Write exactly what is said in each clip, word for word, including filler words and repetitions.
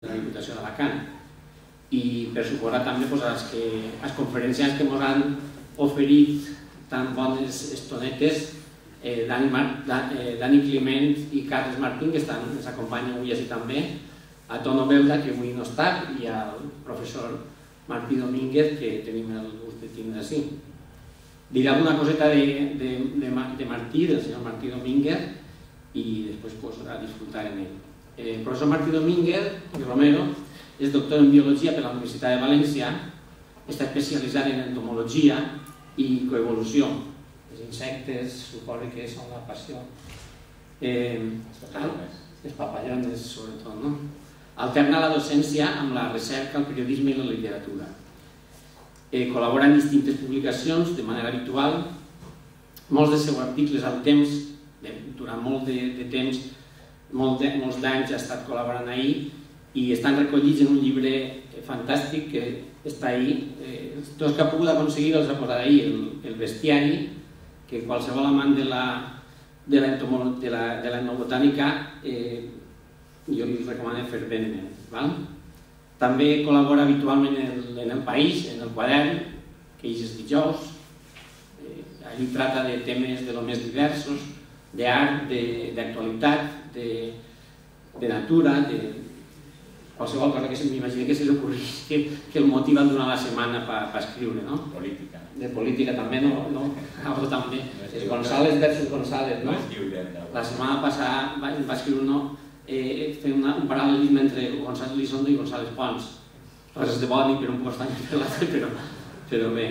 de la Diputació d'Alacant. I per suposar també les conferències que ens han oferit tan bones estonetes Dani Climent i Carles Martín, que ens acompanyen avui així també, a Tono Beuda, que avui no està, i al professor Martí Domínguez, que tenim el gust de tindre així. Diré alguna coseta de Martí, del senyor Martí Domínguez, i després a disfrutar en ell. El professor Martí Domínguez i Romero és doctor en Biologia per la Universitat de València, està especialitzat en entomologia i coevolució. Els insectes, suposo que són la passió. Les papallones, sobretot, no? Alterna la docència amb la recerca, el periodisme i la literatura. Col·labora en distintes publicacions de manera habitual. Molts dels seus articles al temps, durant molt de temps, molts d'anys ha estat col·laborant ahir, i estan recollits en un llibre fantàstic que està ahir. Tots que ha pogut aconseguir els ha posat ahir, el bestiari, que qualsevol amant de l'etnobotànica jo li recomano ferventment. També col·labora habitualment en El País, en el quadern, que és els dijous. Allí tracta de temes de lo més diversos, d'art, d'actualitat, de natura, de qualsevol cosa que m'imagini que se li ocorrís que el motiva durant la setmana per escriure. Política. De política també, no? Algo també. González versus González, no? La setmana passada va escriure fent un paral·lelisme entre González Elizondo i González Pons. Coses de boni per un costat i per l'altre, però bé.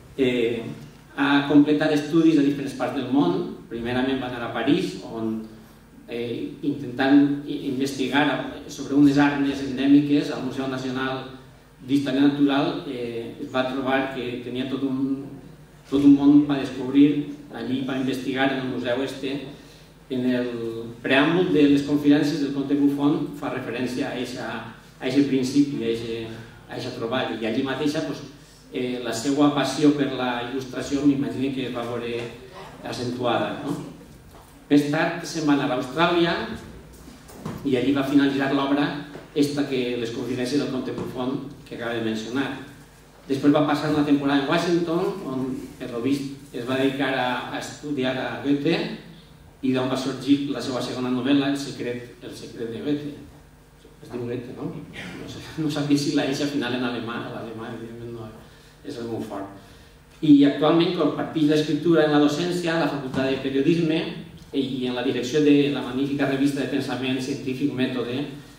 Ha completat estudis a diferents parts del món. Primerament va anar a París, on intentant investigar sobre unes arnes endèmiques al Museu Nacional d'Història Natural, es va trobar que tenia tot un món per descobrir. Allí va investigar en el museu este. En el preàmbul de les conferències del Comte Buffon fa referència a aquest principi, a aquest treball, i allí mateixa la seva passió per la il·lustració m'imagino que es va veure accentuada. Més tard se'n va anar a Austràlia i allí va finalitzar l'obra esta que les conferències del Comte Buffon que acaba de mencionar. Després va passar una temporada en Washington, on per lo vist es va dedicar a estudiar a Goethe, i d'on va sorgir la seva segona novel·la, El secret de Goethe. Es diu Goethe, no? No sabia si la eixa final en alemany, l'alemany evidentment no és el meu fort. I actualment comparteix l'escriptura en la docència a la Facultat de Periodisme i en la direcció de la magnífica revista de pensament científic Mètode,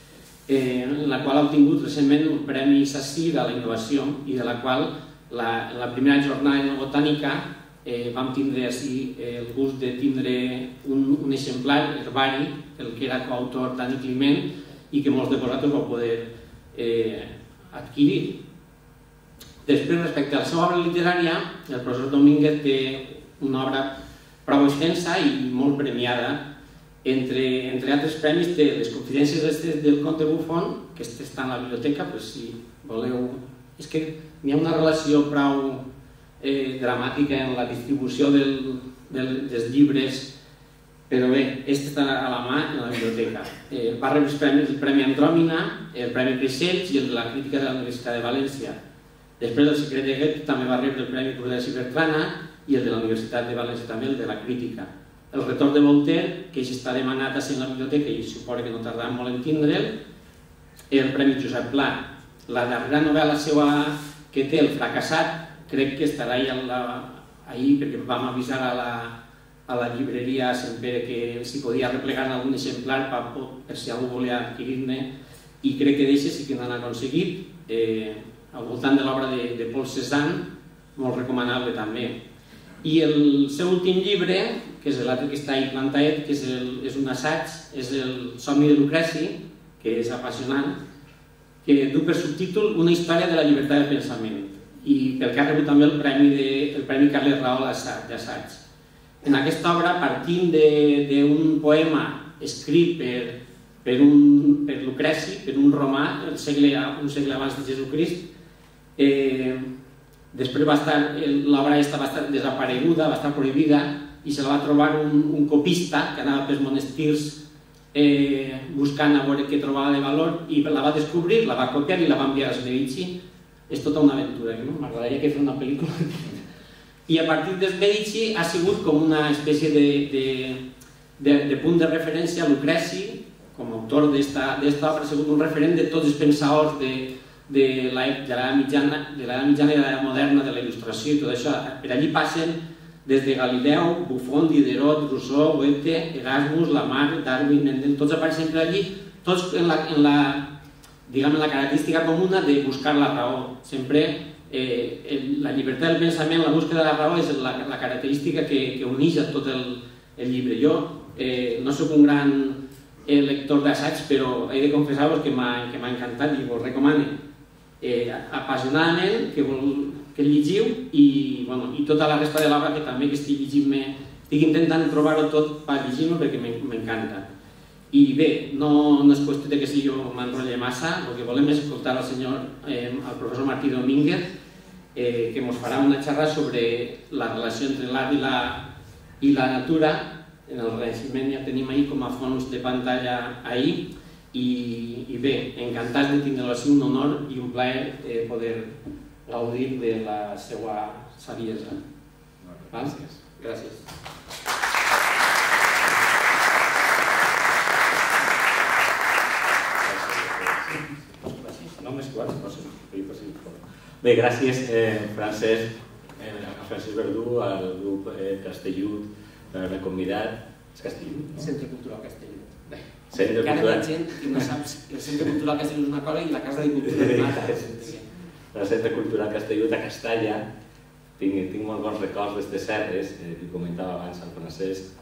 en la qual ha obtingut recentment un premi Sassi de la innovació i de la qual la primera jornada de botànica vam tindre així el gust de tindre un exemplar herbari, el que era coautor Dani Climent, i que molts de vosaltres vau poder adquirir. Després, respecte a la seva obra literària, el professor Domínguez té una obra prou extensa i molt premiada. Entre altres premis té les confidències del Comte Buffon, que està a la biblioteca, però si voleu... És que hi ha una relació prou dramàtica en la distribució dels llibres, però bé, aquest està a la mà en la biblioteca. Va rebre els premis, el Premi Andròmina, el Premi Creixells i el de la Crítica de la Universitat de València. Després del Secret de Goethe també va rebre el Premi Prudència i Bertrana i el de la Universitat de València també, el de la Crítica. El Retorn de Voltaire, que ja està demanat a ser en la biblioteca i suposo que no tardarà molt en tindre'l, el Premi Josep Pla. La darrera novel·la seva que té, El fracassat, crec que estarà ahir perquè vam avisar a la llibreria Sant Pere que s'hi podia replegar en algun exemplar per si algú volia adquirir-ne, i crec que d'això sí que n'han aconseguit al voltant de l'obra de Paul Cézanne, molt recomanable també. I el seu últim llibre, que és l'altre que està ahí plantat, que és un assaig, és El somni de Lucreci, que és apassionant, que du per subtítol Una història de la llibertat de pensament, i pel que ha rebut també el Premi Carles Rahola d'assaig. En aquesta obra, partint d'un poema escrit per Lucreci, per un romà, un segle abans de Jesucrist, després l'obra va estar desapareguda, va estar prohibida, i se la va trobar un copista que anava pels monestirs buscant a veure què trobava de valor i la va descobrir, la va copiar i la va enviar a Svedicci. És tota una aventura, no? M'agradaria que fes una pel·lícula. I a partir de Svedicci ha sigut com una espècie de punt de referència a Lucreci, com a autor d'esta obra, ha sigut un referent de tots els pensadors de l'era mitjana i de l'era moderna, de la il·lustració i tot això. Per allí passen des de Galileu, Buffon, Diderot, Rousseau, Goethe, Erasmus, Lamarck, Darwin, Mendel, tots apareixen per allí, tots en la característica comuna de buscar la raó. Sempre la llibertat del pensament, la búsqueda de la raó és la característica que uneix a tot el llibre. Jo no soc un gran lector d'assaig, però he de confessar-vos que m'ha encantat i vos recomano apassionadament que el llegiu i tota la resta de l'obra que també estic llegint-me, estic intentant trobar-ho tot per llegir-me perquè m'encanta. I bé, no és qüestió que si jo m'enrotlle massa, el que volem és escoltar al senyor, al professor Martí Domínguez, que ens farà una xerrada sobre la relació entre l'art i la natura. En el Renaixement ja tenim ahir com a fons de pantalla ahir. I bé, encantats de tindre-lo així, un honor i un plaer poder gaudir de la seva saviesa. Gràcies. Gràcies. Bé, gràcies Francesc, a Francesc Verdú, al grup Castellut, per haver convidat. És Castellut? Centre Cultural Castellut. Centre Cultural. Encara hi ha gent que no saps que el Centre Cultural Castellut és una cosa i la Casa de Cultura és una altra. El Centre Cultural Castellut a Castalla, tinc molt bons records d'aquestes serres, que comentava abans el Francesc,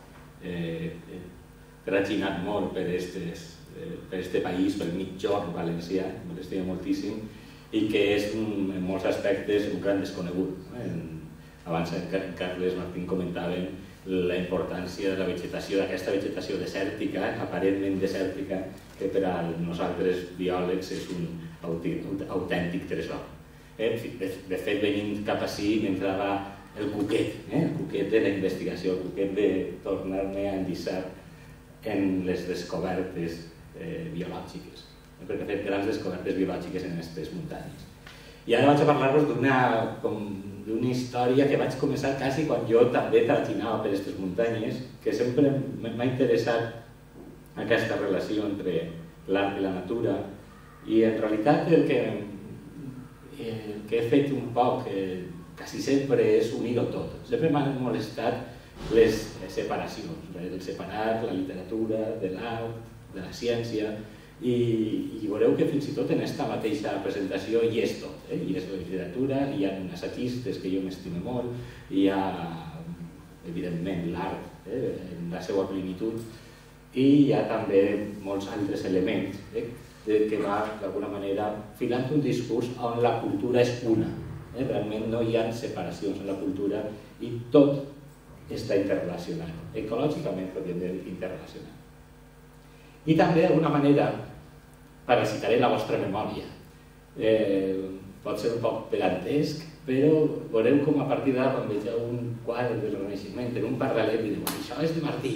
traginat molt per aquest país, pel mitjorn valencià, m'estima moltíssim, i que és en molts aspectes un gran desconegut. Abans en Carles Martín comentaven la importància de la vegetació, d'aquesta vegetació desèrtica, aparentment desèrtica, que per a nosaltres biòlegs és un autèntic tresor. De fet, venint cap ací m'entrava el cuquet, el cuquet de la investigació, el cuquet de tornar-me a endissar en les descobertes biològiques, perquè he fet grans descobertes biològiques en aquestes muntanyes. I ara vaig a parlar-vos d'una història que vaig començar quasi quan jo també traginava per aquestes muntanyes, que sempre m'ha interessat aquesta relació entre l'art i la natura, i en realitat el que he fet un poc, quasi sempre, és unir-ho tot. Sempre m'han molestat les separacions, el separar la literatura de l'art, de la ciència, i veureu que fins i tot en aquesta mateixa presentació hi és tot. Hi és la literatura, hi ha assajistes que jo m'estimo molt, hi ha, evidentment, l'art en la seva plenitud, i hi ha també molts altres elements que va, d'alguna manera, filant un discurs on la cultura és una. Realment no hi ha separacions en la cultura i tot està interrelacionat. Ecològicament podríem dir interrelacionat. I també, d'alguna manera, parasitaré la vostra memòria. Pot ser un poc pedantesc, però veureu com a partir d'ara, quan vegeu un quadre del Renaixement, en un paral·lel, i diu, això és de Martí.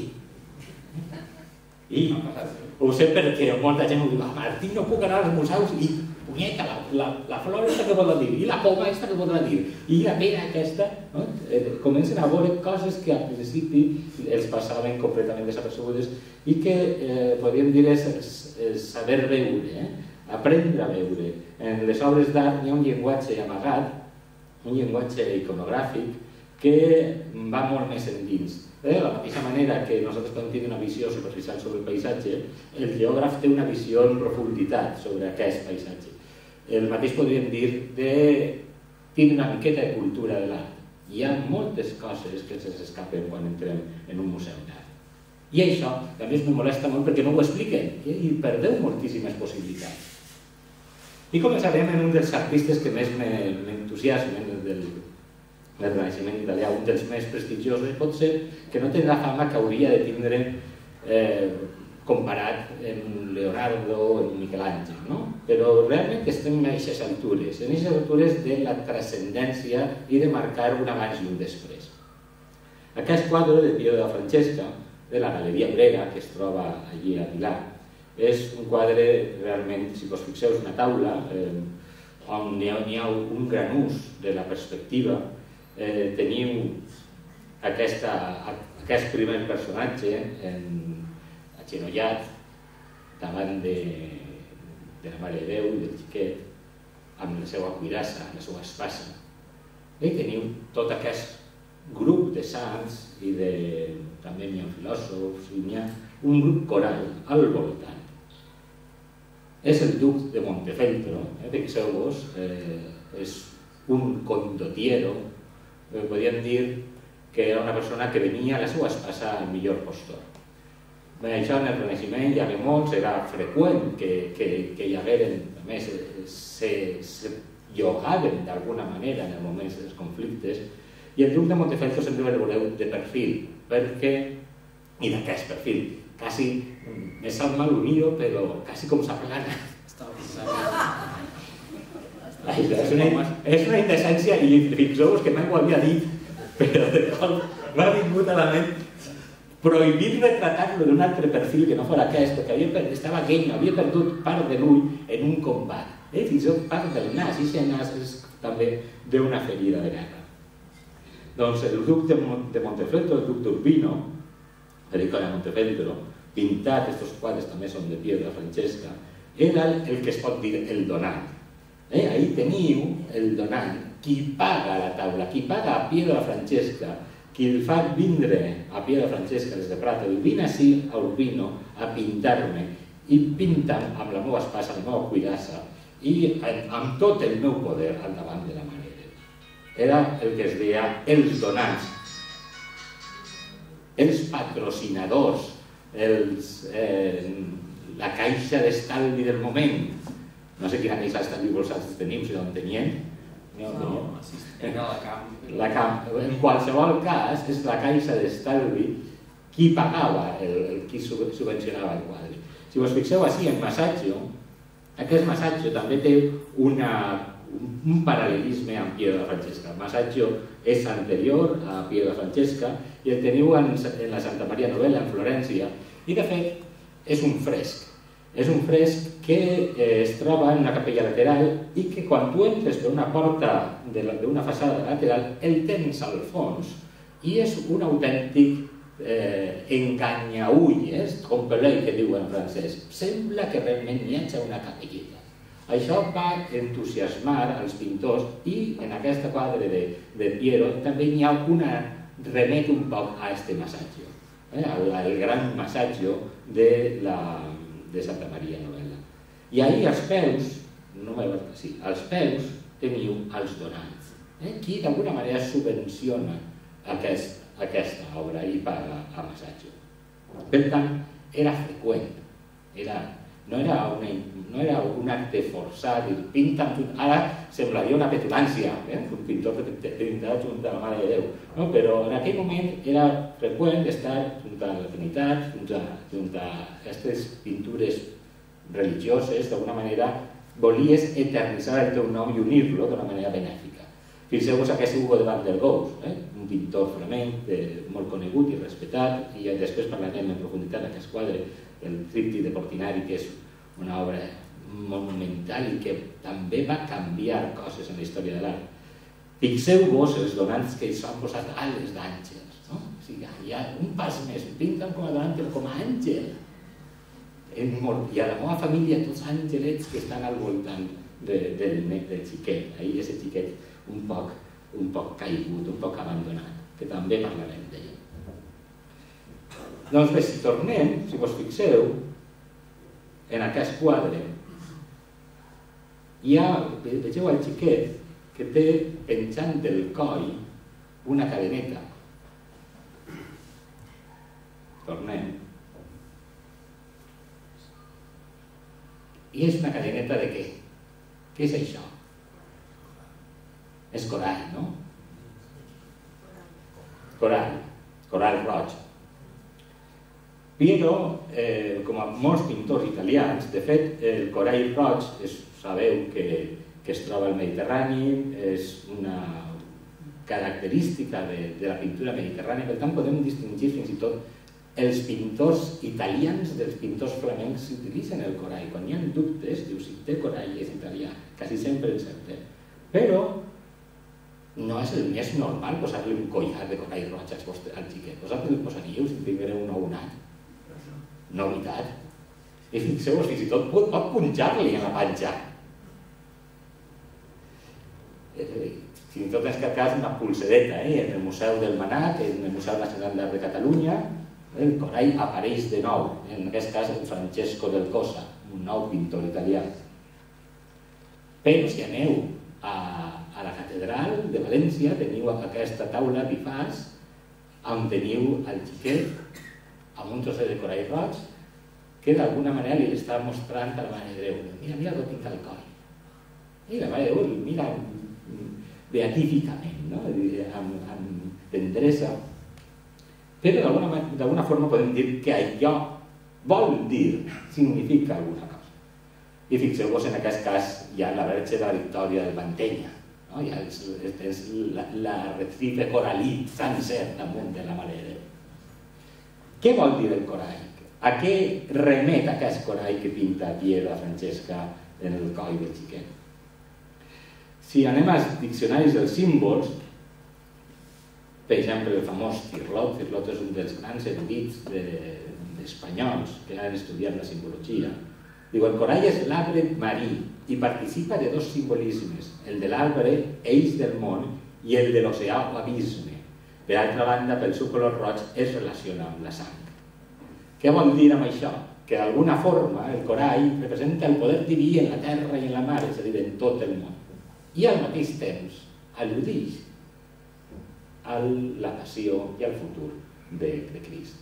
I ho sé perquè molta gent ho diu, Martí, no puc anar als museus i, punyeta, la flor aquesta que voldrà dir, i la poma aquesta que voldrà dir, i la pera aquesta, comencen a veure coses que al principi els passaven completament desapercebudes i que podríem dir és saber veure, aprendre a veure. En les obres d'art hi ha un llenguatge amagat, un llenguatge iconogràfic que va molt més endins. De la mateixa manera que nosaltres podem tenir una visió superficial sobre el paisatge, el geògraf té una visió en profunditat sobre aquest paisatge. El mateix podríem dir de tenir una miqueta de cultura de l'art. Hi ha moltes coses que ens escapen quan entrem en un museu d'art. I això també es me molesta molt perquè no ho expliquen i perdeu moltíssimes possibilitats. I començarem en un dels artistes que més m'entusiasmen del del Renaixement italià, un dels més prestigiosos, pot ser que no té la fama que hauria de tindre comparat amb Leonardo o amb Miquel Àngel, no? Però realment estem en aquestes altures, en aquestes altures de la transcendència i de marcar un abans i un després. Aquest quadre de Pio della Francesca de la Galeria Obrera, que es troba allí a Milà. És un quadre realment, si us fixeu, és una taula on n'hi ha un gran ús de la perspectiva. Teniu aquest primer personatge agenollat davant de la Mare de Déu i del xiquet, amb la seva cuirassa, la seva espasa. I teniu tot aquest grup de sants i també n'hi ha filòsofs i n'hi ha un grup coral al voltant. És el duc de Montefeltro, fixeu-vos, és un condottiero, podríem dir que era una persona que venia a la seva espasa al millor postor. Això en el Renaixement hi havia molts, era freqüent que hi hagueren, a més, se llogaven d'alguna manera en els moments dels conflictes, i el duc de Montefeltro sempre el veureu de perfil, perquè, i d'aquest perfil, quasi, me sap mal unir-ho, però quasi com s'aplana. És una indecència, i fixeu-vos que mai ho havia dit, però de cop m'ha vingut a la ment prohibir retratar-lo d'un altre perfil que no fos aquest, perquè estava gany, havia perdut part de l'ull en un combat. Fins i tot part del nas, i aquest nas és també d'una ferida de guerra. Doncs el duc de Montefeltro, el duc d'Urbino, Federico de Montefeltro, pintat, aquests quadres també són de Piedra Francesca, era el que es pot dir el donant. Ahí teniu el donant, qui paga la taula, qui paga a Piedra Francesca, qui el fa vindre a Piedra Francesca des de Prata, i vine així a Urbino a pintar-me, i pintant amb la meva espasa, la meva cuirassa, i amb tot el meu poder al davant de la Mare de Déu. Era el que es deia els donants, els patrocinadors, la caixa d'estalvi del moment. No sé quina caixa d'estalvi vosaltres teniu, si no en tenien. No, era la camp. La camp. En qualsevol cas, és la caixa d'estalvi qui pagava, qui subvencionava el quadre. Si us fixeu així en Masaccio, aquest Masaccio també té un paral·lelisme amb Piedra Francesca. Masaccio és anterior a Piedra Francesca i el teniu en la Santa Maria Novella, en Florència, i de fet és un fresc. És un fresc que es troba en una capella lateral i que quan tu entres per una porta d'una façana lateral el tens al fons i és un autèntic enganyaulles, com pelei que diu en francès. Sembla que realment hi hagi una capelleta. Això va entusiasmar els pintors i en aquesta quadre de Piero també hi ha una remet un poc a este Masaccio, el gran Masaccio de Santa Maria Novella. I ahí als peus, no m'he vist així, als peus teniu els donants, qui d'alguna manera subvenciona aquesta obra i paga a Masaccio. Per tant, era freqüent, no era un acte forçat, ara semblaria una petulància, un pintor pintat junt a la Mare de Déu, però en aquell moment era freqüent estar junt a la Trinitat, junt a aquestes pintures religioses, d'alguna manera volies eternitzar el teu nom i unir-lo d'una manera benèfica. Fixeu-vos aquest Hugo de Van der Goes, un pintor flamenc molt conegut i respectat, i després parlarem en profunditat d'aquest quadre, el Tríptic de Portinari, que és una obra monumental i que també va canviar coses en la història de l'art. Fixeu-vos els donants que s'han posat ales d'àngels, hi ha un pas més, pinten com a donant però com a àngel. I a la meva família tots àngelets que estan al voltant del xiquet, ahir és el xiquet un poc caigut, un poc abandonat, que també parlarem d'ell. Doncs bé, si tornem, si vos fixeu, en aquest quadre, hi ha, vegeu el xiquet, que té penjant del coll una cadeneta. Tornem. I és una cadeneta de què? Què és això? És corall, no? Corall, corall roig. Piero, com a molts pintors italians, de fet, el corall roig, sabeu que es troba al Mediterrani, és una característica de la pintura mediterrània, per tant podem distingir fins i tot els pintors italians dels pintors flamencs utilitzen el corall. Quan hi ha dubtes, diu, si té corall és italià, quasi sempre encerte. Però no és el més normal posar-li un collar de corall roig al xiquet. Vosaltres el posaríeu si tinguéreu un nounat? No, veritat. I fixeu-vos, fins i tot pot, pot punxar-li a la panxa. Fins i tot és que a cas una pulsereta, eh? En el Museu del Manat, en el Museu Nacional d'Art de Catalunya, el corall apareix de nou, en aquest cas el Francesco del Cosa, un nou pintor italià. Però si aneu a, a la catedral de València, teniu aquesta taula bifàs on teniu el xiquet amb un trosset de corall roig que d'alguna manera li està mostrant a la Mare de Déu. Mira, mira el que tinc al coll. I la Mare de Déu mira beatíficament, no? amb, amb tendresa. Però d'alguna forma podem dir que allò vol dir, significa alguna cosa. I fixeu-vos, en aquest cas hi ha la Verge de la Victòria del Mantenya, no? Hi ha els, els, la, la Recife coralí sencer damunt de la Mare de Déu. Què vol dir el corall? A què remet aquest corall que pinta Piero a Francesca en el coll del xiquet? Si anem als diccionaris dels símbols, per exemple, el famós Cirlot. Cirlot és un dels grans erudits espanyols que han estudiat la simbologia. Diu, el corall és l'arbre marí i participa de dos simbolismes, el de l'arbre, eix del món, i el de l'oceà o abisme. Per altra banda, pel seu color roig es relaciona amb la sang. Què vol dir amb això? Que d'alguna forma el corall representa el poder diví en la terra i en la mar, és a dir, en tot el món. I al mateix temps al·ludix a la passió i al futur de, de Crist.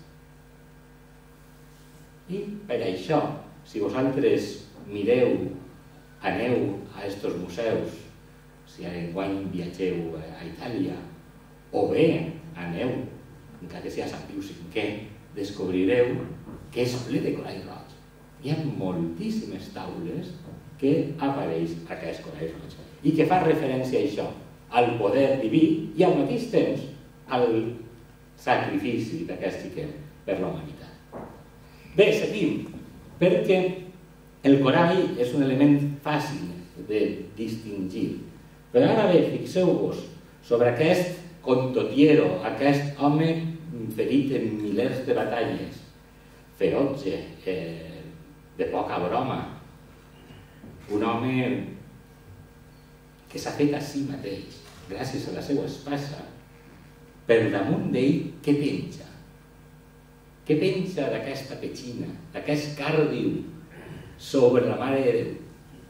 I per això, si vosaltres mireu, aneu a estos museus, si enguany viatgeu a Itàlia, o bé aneu, encara que sigui a Sant Piu cinquè, descobrireu que és ple de corall roig. Hi ha moltíssimes taules que apareix aquest corall roig i que fa referència a això, al poder diví i al mateix temps al sacrifici d'aquest xiquet per la humanitat. Bé, seguim, perquè el corall és un element fàcil de distingir. Però ara bé, fixeu-vos sobre aquest condottiero, aquest home ferit en milers de batalles, ferotge, eh, de poca broma, un home que s'ha fet a si mateix, gràcies a la seva espasa, per damunt d'ell, què penja? Què penja d'aquesta petxina, d'aquest càrdiu sobre la Mare de Déu?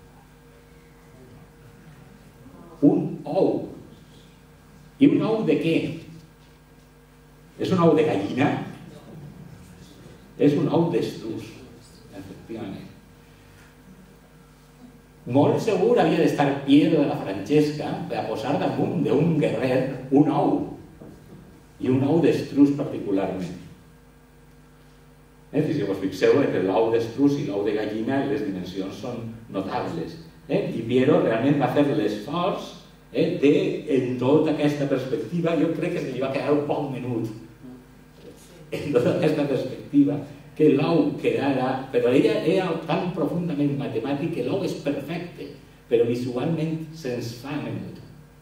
Un ou. I un ou de què? És un ou de gallina? És un ou d'estruç, efectivament. Molt segur havia d'estar Piero de la Francesca per a posar damunt d'un guerrer un ou, i un ou d'estruç particularment. Eh? Si us fixeu que l'ou d'estruç i l'ou de gallina, les dimensions són notables. Eh? I Piero realment va fer l'esforç eh, de, en tota aquesta perspectiva, jo crec que se li va quedar un poc menut. En tota aquesta perspectiva, que l'ou quedara, però ella era tan profundament matemàtic que l'ou és perfecte, però visualment se'ns fa menut.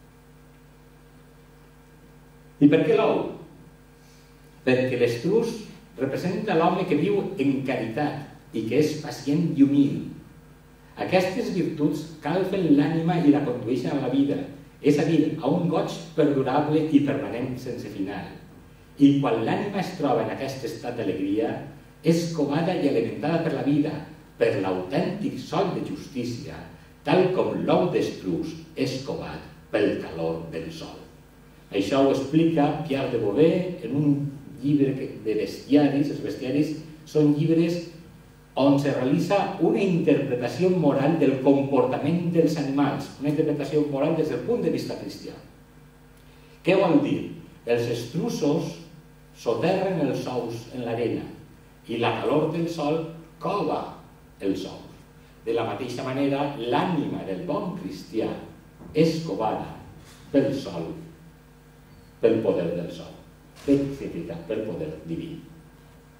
I per què l'ou? Perquè l'estrus representa l'home que viu en caritat i que és pacient i humil. Aquestes virtuts calfen l'ànima i la condueixen a la vida, és a dir, a un goig perdurable i permanent sense final. I quan l'ànima es troba en aquest estat d'alegria, és covada i alimentada per la vida, per l'autèntic sol de justícia, tal com l'ou d'estruç és covat pel calor del sol. Això ho explica Pierre de Beauvais en un llibre de bestiaris. Els bestiaris són llibres on se realitza una interpretació moral del comportament dels animals, una interpretació moral des del punt de vista cristià. Què vol dir? Els estruços soterren els ous en l'arena i la calor del sol cova els ous. De la mateixa manera, l'ànima del bon cristià és covada pel sol, pel poder del sol. Què significa? Pel poder diví.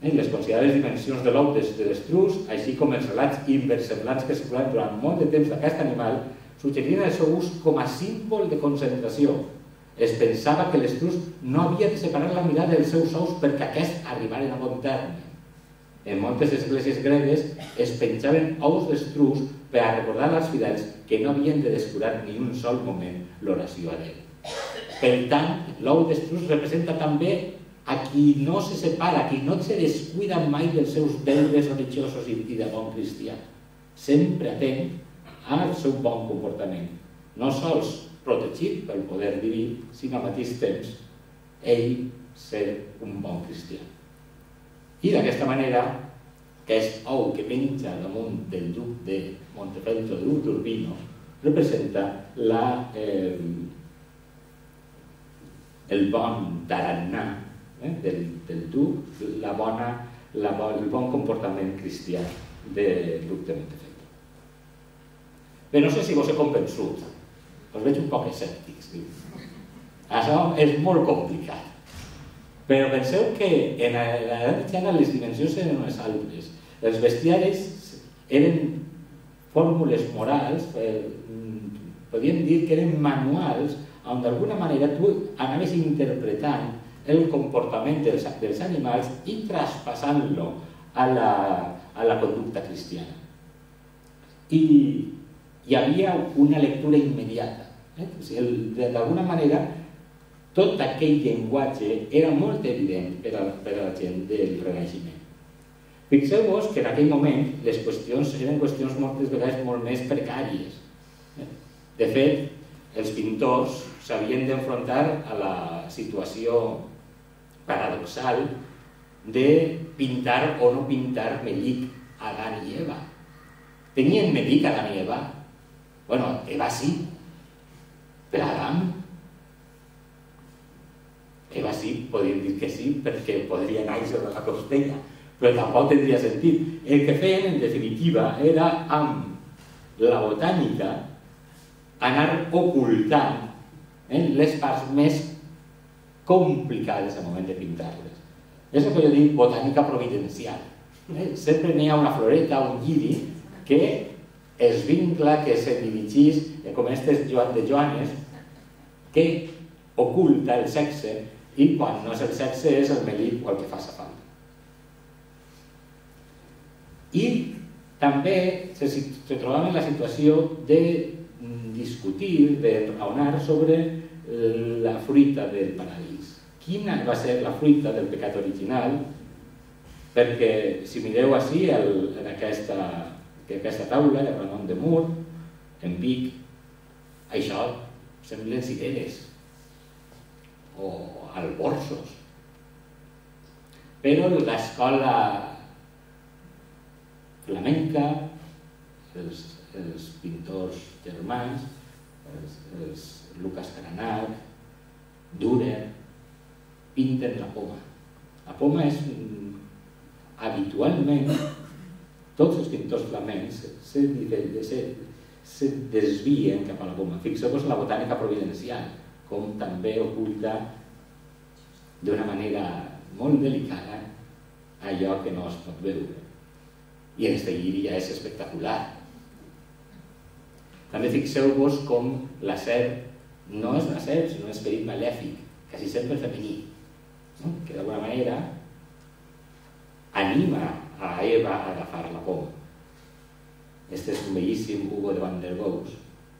les considerades dimensions de l'ou de l'estrus, així com els relats inversemblants que circulaven durant molt de temps d'aquest animal, suggerien el seu ús com a símbol de concentració. Es pensava que l'estrus no havia de separar la mirada dels seus ous perquè aquests arribaren a bon terme. En moltes esglésies gregues es penjaven ous d'estrus per a recordar als fidels que no havien de descurar ni un sol moment l'oració a Déu. Per tant, l'ou d'estrus representa també a qui no se separa, a qui no se descuida mai dels seus deures religiosos i de bon cristià, sempre atent al seu bon comportament, no sols protegit pel poder diví, sinó al mateix temps ell ser un bon cristià. I d'aquesta manera, aquest ou que penja damunt del duc de Montefeltro d'Urbino representa la, eh, el bon tarannà eh, del, del duc, la bona, la, el bon comportament cristià del duc de Montefeltro. Bé, no sé si vos he convençut, us veig un poc escèptics. Això és molt complicat. Però penseu que en l'edat mitjana les dimensions eren unes altres. Els bestiaris eren fórmules morals, podríem dir que eren manuals, on d'alguna manera tu anaves interpretant el comportament dels, dels animals i traspassant-lo a la, a la conducta cristiana. I hi havia una lectura immediata. Eh? D'alguna manera, tot aquell llenguatge era molt evident per a, per a la gent del Renaixement. Fixeu-vos que en aquell moment les qüestions eren qüestions moltes vegades molt més precàries. De fet, els pintors s'havien d'enfrontar a la situació paradoxal de pintar o no pintar Melic Adán i Eva. Tenien Melic Adán i Eva? Bueno, Eva sí, però Adán? Eva sí, podríem dir que sí, perquè podria néixer de la costella, però tampoc tindria sentit. El que feien, en definitiva, era amb la botànica anar ocultant eh, les parts més complicades al moment de pintar-les. És el que jo dic botànica providencial. Eh? Sempre n'hi ha una floreta, un lliri, que es vincla, que se dirigís, eh, com este Joan de Joanes, que oculta el sexe, i quan no és el sexe és el melic o el que faça falta. I també se, se trobava en la situació de discutir, de raonar sobre la fruita del paradís. Quina va ser la fruita del pecat original? Perquè si mireu així el, en aquesta, aquesta taula de Ramon de Mur, en Vic, això semblen cireres o alborsos. Però l'escola flamenca, els, els pintors germans, els, els Lucas Cranach, Dürer, pinten la poma. La poma és, habitualment, tots els pintors flamencs se, se, se desvien cap a la poma. Fixeu-vos la botànica providencial, com també oculta d'una manera molt delicada allò que no es pot veure. I en este lliri ja és espectacular. També fixeu-vos com la serp no és una serp, sinó un esperit malèfic, quasi sempre femení, no? Que d'alguna manera anima a Eva a agafar la poma. Este és un bellíssim Hugo de Van der Goes.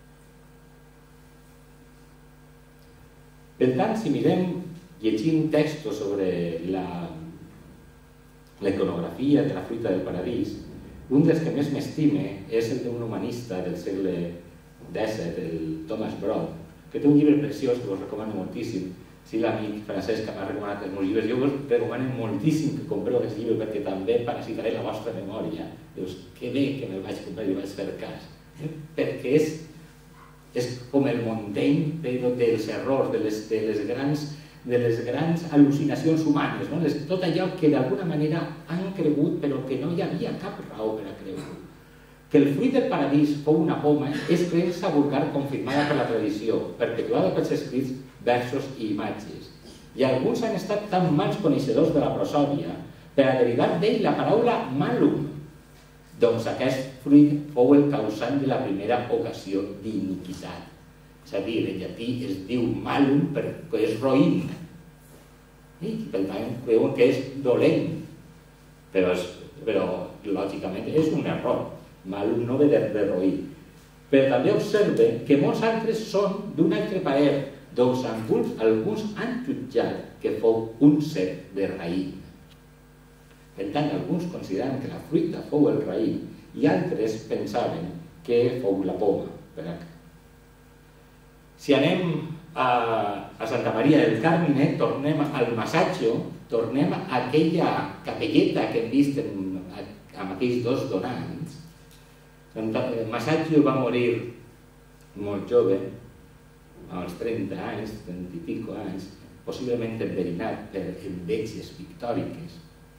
Per tant, si mirem, llegim textos sobre la l'iconografia de la fruita del paradís, un dels que més m'estime és el d'un humanista del segle dèsset, el Thomas Broad, que té un llibre preciós que us recomano moltíssim. Si l'amic Francesc que m'ha recomanat els meus llibres, jo us recomano moltíssim que compreu aquest llibre perquè també parasitaré la vostra memòria. Dius, que bé que me'l vaig comprar i vaig fer cas. Perquè és, és com el Montaigne, però dels errors, de les, de les grans de les grans al·lucinacions humanes, no? Tot allò que d'alguna manera han cregut però que no hi havia cap raó per a creure. Que el fruit del paradís fou una poma és creença vulgar confirmada per la tradició, perpetuada pels escrits, versos i imatges. I alguns han estat tan mals coneixedors de la prosòdia per a derivar d'ell la paraula malum. Doncs aquest fruit fou el causant de la primera ocasió d'iniquitat. És a dir, en llatí es diu malum perquè és roïn. I per tant creuen que és dolent. Però, però lògicament és un error. Malum no ve de roïn. Però també observe que molts altres són d'un altre parer, doncs alguns, alguns han jutjat que fou un cep de raïm. Per tant, alguns consideren que la fruita fou el raïm i altres pensaven que fou la poma. Si anem a, a Santa Maria del Carmine, tornem al Masaccio, tornem a aquella capelleta que hem vist en, amb aquells dos donants. Masaccio va morir molt jove, als trenta anys, trenta i pico anys, possiblement enverinat per enveges pictòriques.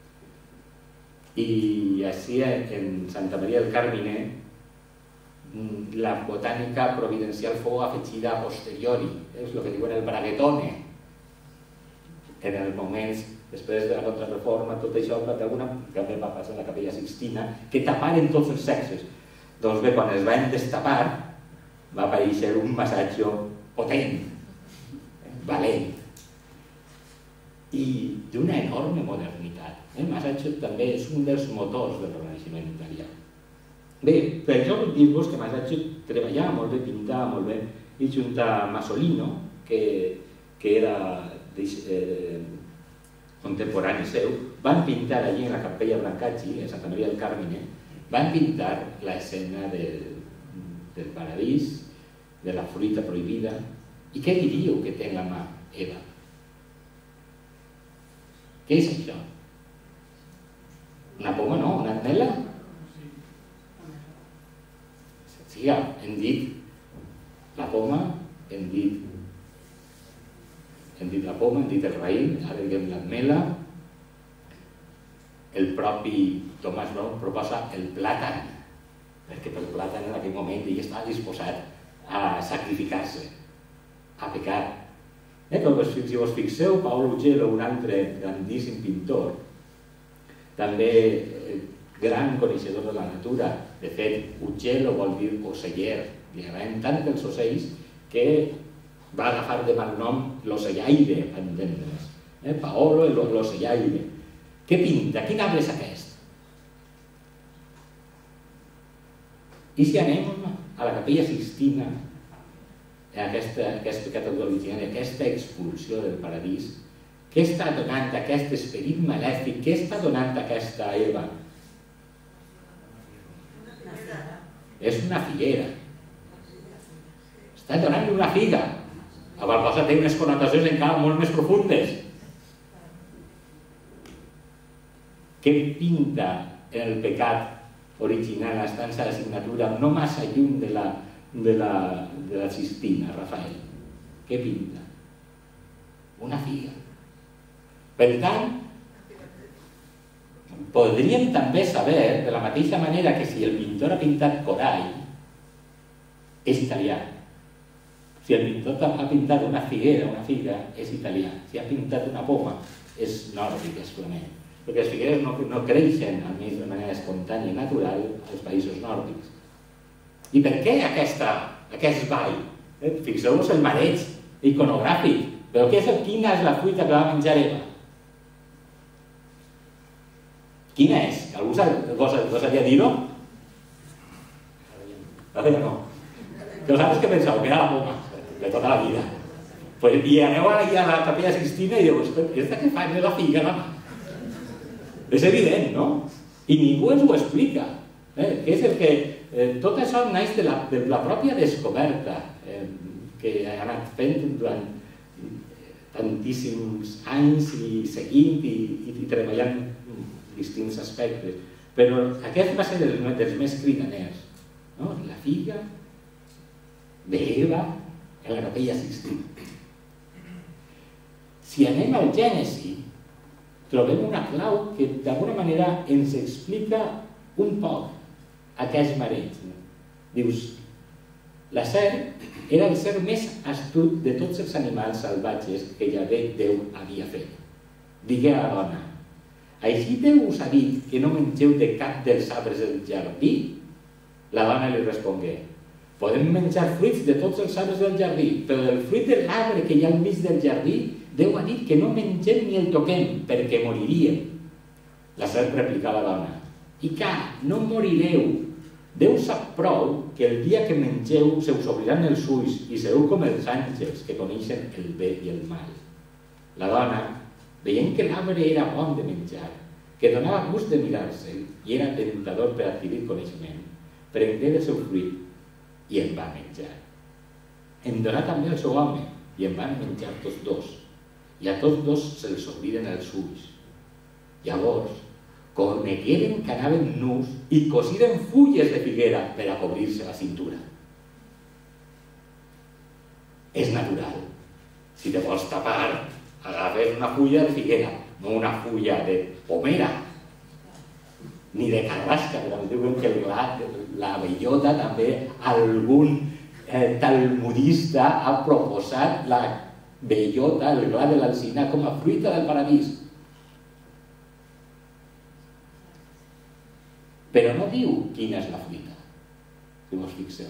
I així en Santa Maria del Carmine la botànica providencial fou afegida a posteriori, és el que diuen el braguetone. En els moments, després de la contrarreforma, tot això d'alguna també va passar a la Capella Sixtina, que taparen tots els sexes. Doncs bé, quan es van destapar, va aparèixer un Masaccio potent, valent, i d'una enorme modernitat. El Masaccio també és un dels motors del Renaixement italià. Bé, per això vull dir-vos que Masaccio treballava molt bé, pintava molt bé, i junt a Masolino, que era contemporani seu, van pintar allí en la Capella Brancacci, a Santa Maria del Carmine, van pintar l'escena del paradís, de la fruita prohibida. I què diríeu que té en la mà Eva? Què és això? Una poma, no? Una agnela? Sí, hem dit la poma, hem dit hem dit la poma, hem dit el raïm, ara diguem l'agnela. El propi Tomàs Brown proposa el plàtan, perquè pel plàtan en aquell moment ell estava disposat a sacrificar-se, a pecar. Si vos fixeu, Paolo Ugello, un altre grandíssim pintor, també gran coneixedor de la natura. De fet, Ugello vol dir oceller, li agraden tant els ocells que va agafar de mal nom l'ocellaire, per entendre's. Paolo l'ocellaire. Què pinta? Quin arbre és aquest? I si anem a la Capella Sixtina, aquesta aquesta expulsió del paradís, què està donant aquest esperit malèfic? Què està donant aquesta Eva? És una figuera. Està donant una figa. La qual cosa té unes connotacions encara molt més profundes. Què pinta el pecat original, la estança de signatura, no massa lluny de la de la, de la Sistina, Rafael? Què pinta? Una figa. Per tant, podríem també saber, de la mateixa manera que si el pintor ha pintat corall, és italià. Si el pintor ha pintat una figuera, una figa, és italià. Si ha pintat una poma, és nòrdic, és flamenc. Perquè les figueres no, no creixen almenys de manera espontània i natural als països nòrdics. I per què aquesta, aquest ball? Eh? Fixeu-vos el mareig iconogràfic. Però què és el, quina és la fruita que va menjar Eva? Quina és? Algú sabia dir-ho? A veure, no. Que vosaltres què penseu? Que era la poma, de tota la vida. Pues, I aneu a la Capella Sixtina i diu, aquesta que fa és la figa, no? És evident, no? I ningú ens ho explica. Eh? Que és el que... Eh, tot això naix de la, de la pròpia descoberta eh, que ha anat fent durant tantíssims anys i seguint i, i, i treballant distints aspectes. Però aquest va ser dels, dels més cridaners, no? La figa d'Eva en la Capella Sixtina. Si anem al Gènesi, trobem una clau que d'alguna manera ens explica un poc aquest mareig. Dius, la serp era el ser més astut de tots els animals salvatges que Yahvé Déu havia fet. Digué a la dona, així Déu us ha dit que no mengeu de cap dels arbres del jardí? La dona li respongué, podem menjar fruits de tots els arbres del jardí, però del fruit de l'arbre que hi ha al mig del jardí, Déu ha dit que no mengem ni el toquem, perquè moriríem. La serp replicà a la dona, i ca, no morireu. Déu sap prou que el dia que mengeu se us obriran els ulls i sereu com els àngels que coneixen el bé i el mal. La dona, veient que l'arbre era bon de menjar, que donava gust de mirar-se'l i era tentador per adquirir coneixement, prengué del seu fruit i en va menjar. En donà també al seu home i en van menjar tots dos, i a tots dos se'ls obriren els ulls. Llavors, conegueren que anaven nus i cosiren fulles de figuera per a cobrir-se la cintura. És natural. Si te vols tapar, agafes una fulla de figuera, no una fulla de pomera, ni de carrasca, però diuen que la bellota també algun eh, talmudista ha proposat la bellota, el gra de l'alzina, com a fruita del paradís. Però no diu quina és la fruita, si vos fixeu.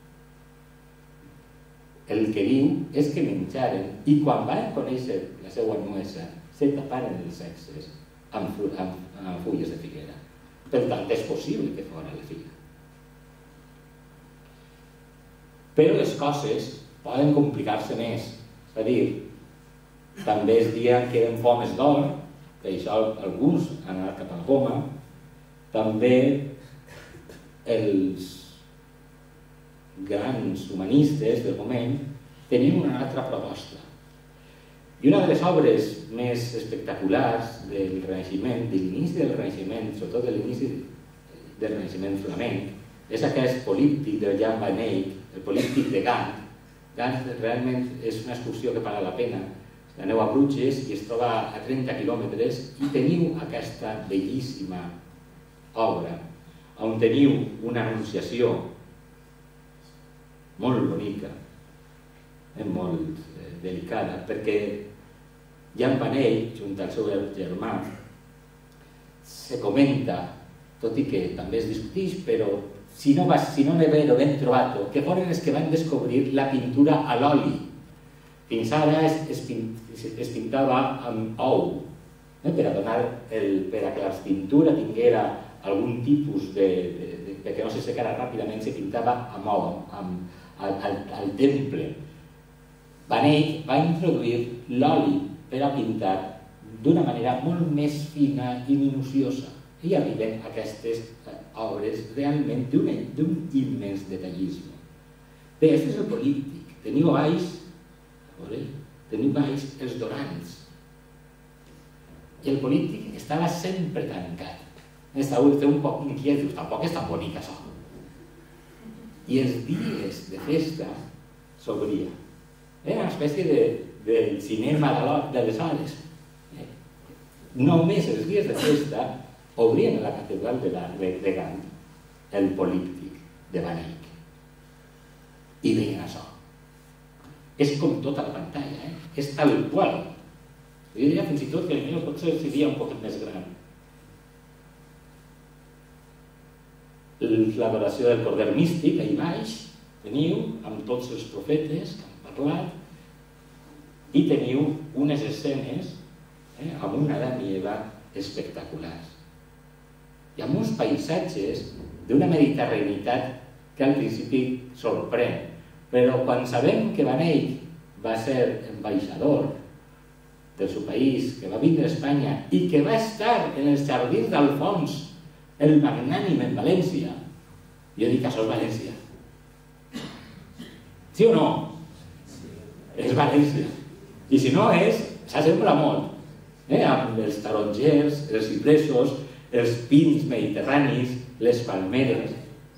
El que diu és que menjaren i quan van conèixer la seva nuesa se taparen els sexes amb, amb, amb fulles de figuera. Per tant, és possible que fora la figa. Però les coses poden complicar-se més. És a dir, també es diuen que eren pomes d'or, que això alguns han anat cap a la poma. També els grans humanistes del moment tenien una altra proposta. I una de les obres més espectaculars del Renaixement, de l'inici del Renaixement, sobretot de l'inici del Renaixement flamenc, és aquest políptic de Jan van Eyck, el políptic de Gant. Gant realment és una excursió que paga la pena. Aneu a Bruges i es troba a trenta quilòmetres i teniu aquesta bellíssima obra on teniu una anunciació molt bonica, molt delicada, perquè Jan van Eyck, junt al seu germà, se comenta, tot i que també es discuteix, però si no n'he ben trobat, que foren els que van descobrir la pintura a l'oli. Fins ara es pintava amb ou, per a donar, per a que la pintura tinguera algun tipus de, perquè no se secara ràpidament, se pintava amb ou, al temple. Van Eyck va introduir l'oli per a pintar d'una manera molt més fina i minuciosa. I arriben aquestes obres realment d'un immens detallisme. Bé, aquest és el políptic. Teniu baix, teniu baix els dorants. I el políptic estava sempre tancat. Estava un poc inquiet, dius, tampoc és tan bonic això. I els dies de festa s'obria. Era una espècie de cinema de les hores. Només els dies de festa obrien a la catedral de Gant el políptic de Van Eyck. I veien això. És com tota la pantalla, és tal qual. Jo diria fins i tot que el meu potser seria un poc més gran. L'adoració del corder místic, ahí baix, teniu amb tots els profetes que han parlat, i teniu unes escenes amb una Adán i Eva espectaculars. Hi ha uns paisatges d'una mediterraneïtat que al principi sorprèn, però quan sabem que Van Eyck va ser ambaixador del seu país, que va vindre a Espanya i que va estar en els jardins d'Alfons el Magnànim en València, jo dic que això és València. Sí o no? És València. I si no és, s'assembla molt. Amb els tarongers, els cipressos, els pins mediterranis, les palmeres.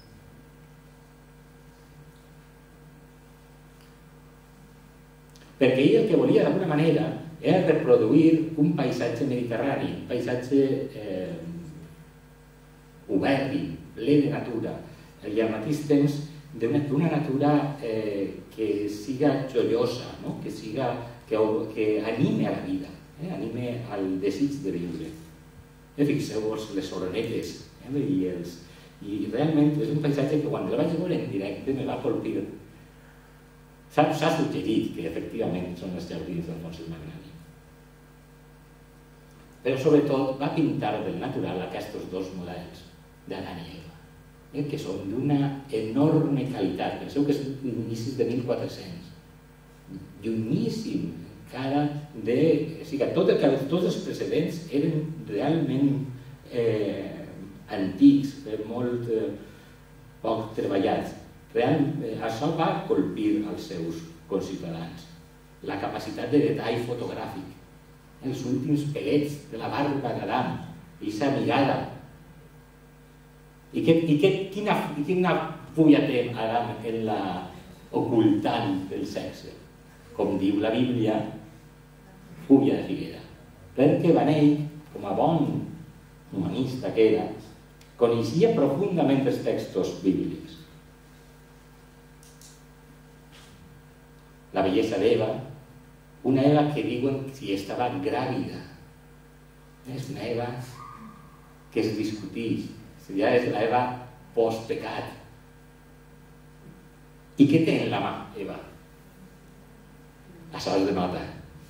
Perquè ell el que volia d'alguna manera era reproduir un paisatge mediterrani, un paisatge obert, ple de natura, i al mateix temps d'una natura que siga joiosa, que anime a la vida, anime al desig de viure. Fixeu-vos les orenetes i els... I realment és un paisatge que quan el vaig veure en directe me va colpir. S'ha suggerit que efectivament són els jardins d'Alfons el Magnànim. Però sobretot va pintar del natural aquests dos models d'Adam i Eva, que són d'una enorme qualitat. Penseu que és inicis de mil quatre-cents. Llunyíssim encara de... O sigui, tots els precedents eren realment eh, antics, molt eh, poc treballats. Real, eh, això va colpir als seus conciutadans. La capacitat de detall fotogràfic, els últims pelets de la barba d'Adam, aquesta mirada. I, que, i que, quina, quina fulla té Adam en la ocultant del sexe? Com diu la Bíblia, fulla de figuera. Perquè Benet, com a bon humanista que era, coneixia profundament els textos bíblics. La bellesa d'Eva, una Eva que diuen si estava gràvida. És una Eva que es discuteix, ja és l'Eva post-pecat. I què té en la mà, Eva? Això es denota.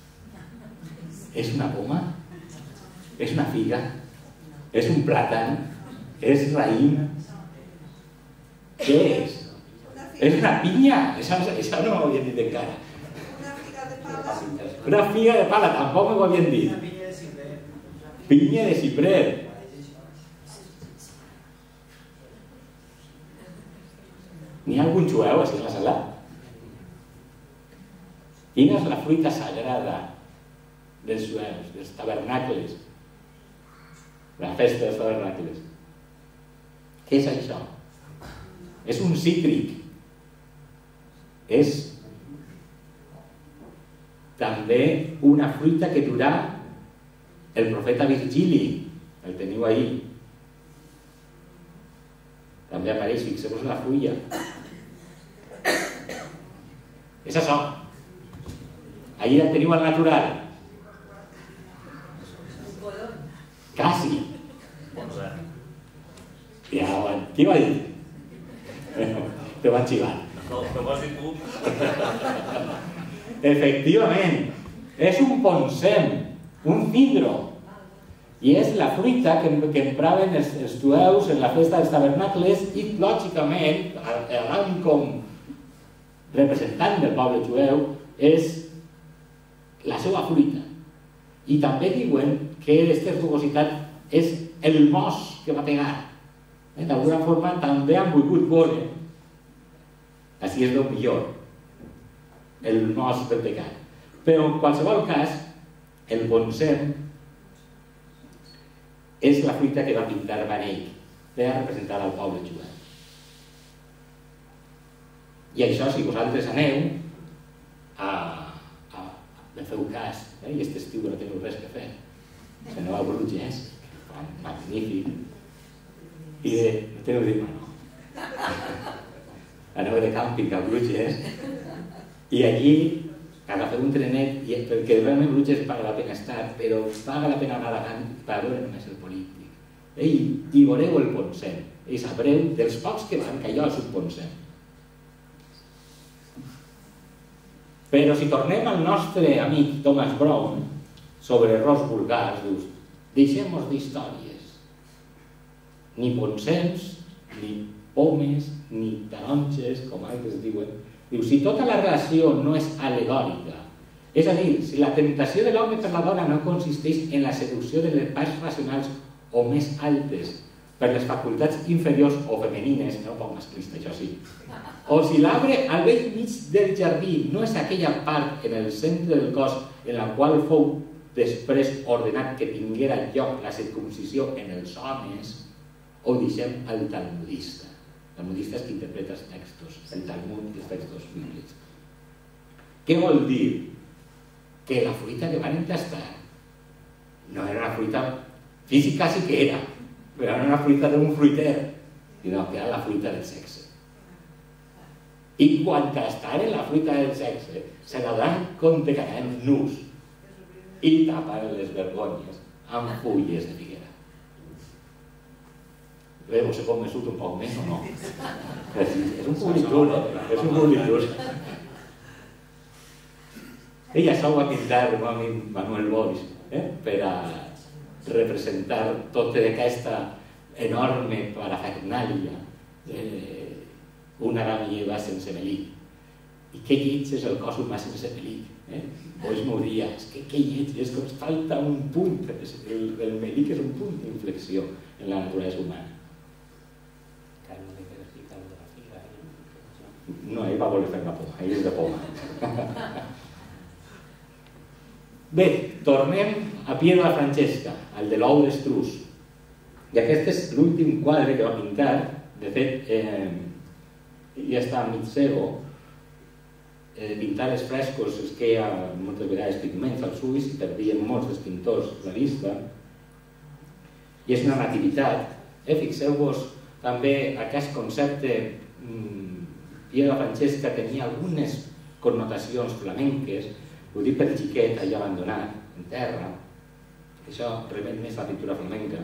És una poma? És una figa? És un plàtan? És raïm? Què és? És una pinya? Això, això no m'ho havien dit encara. Una figa de pala. Una figa de pala, tampoc m'ho havien dit. Una pinya de ciprer. Pinya de ciprer. N'hi ha algun jueu així a la sala? Quina és la fruita sagrada dels jueus, dels tabernacles? La festa dels tabernacles. Què és això? És un cítric. És també una fruita que durà el profeta Virgili. El teniu ahí. També apareix, fixeu-vos la fulla. És això. Ahí la teniu al natural. Quasi. Ja, qui va dir? Te va xivar. No, que ho has dit tu. Efectivament, és un poncem, un cidro. I és la fruita que, que empraven els, els jueus en la festa dels tabernacles i, lògicament, Adam com representant del poble jueu és la seva fruita. I també diuen que aquesta rugositat és el mos que va pegar. Eh? D'alguna forma també han volgut veure, així és el millor, el mos del pecat. Però en qualsevol cas, el poncem és la fruita que va pintar Benet per representar al poble jueu. I això, si vosaltres aneu a, a, a feu cas, eh? I aquest estiu no teniu res que fer, si aneu a Bruges, magnífic, i de, no teniu dit, bueno, aneu de càmping a Bruges, i allí agafeu un trenet, i, perquè realment Bruges paga la pena estar, però paga la pena anar a per veure només el polític. I, i veureu el poncem, i sabreu dels pocs que van que allò és un poncem. Però si tornem al nostre amic Thomas Brown sobre errors vulgars, dius, deixem-nos d'històries. Ni poncems, ni pomes, ni taronges, com altres diuen. Diu, si tota la relació no és alegòrica, és a dir, si la temptació de l'home per la dona no consisteix en la seducció de les parts racionals o més altes per les facultats inferiors o femenines, no poc masclista, això sí, o si l'arbre al vell mig del jardí no és aquella part en el centre del cos en la qual fou després ordenat que tinguera lloc la circumcisió en els homes, ho deixem al talmudista. El talmudista és qui interpreta els textos, el Talmud i els textos bíblics. Què vol dir? Que la fruita que van tastar no era una fruita física, sí que era, però no era una fruita d'un fruiter, sinó que era la fruita del sexe. I quan tastaren la fruita del sexe, se n'adonaven compte que anaven nus i tapaven les vergonyes amb fulles de figuera. Bé, vos he convençut un poc més o no? És un públic dur, eh? És un públic dur. Ell això ho va pintar el meu amic Manuel Boix, eh? Per a representar tota aquesta enorme parafernàlia d'una gran lleva sense melic. I què lleig és el cos humà sense melic? Eh? Boix m'ho dia, és que què lleig, és que ens falta un punt, el, el melic és un punt d'inflexió en la naturalesa humana. No, ell va voler fer-me por, ell és de poma. Bé, tornem a Piero Francesca, el de l'ou d'estrus. I aquest és l'últim quadre que va pintar. De fet, eh, ja està mig cego. Eh, pintar els frescos és que hi ha moltes vegades pigments als ulls i perdien molts dels pintors la vista. I és una nativitat. Eh, Fixeu-vos també aquest concepte. Mmm, Piero Francesca tenia algunes connotacions flamenques, ho dic per xiquet allà abandonat, en terra. Això remet més a la pintura flamenca.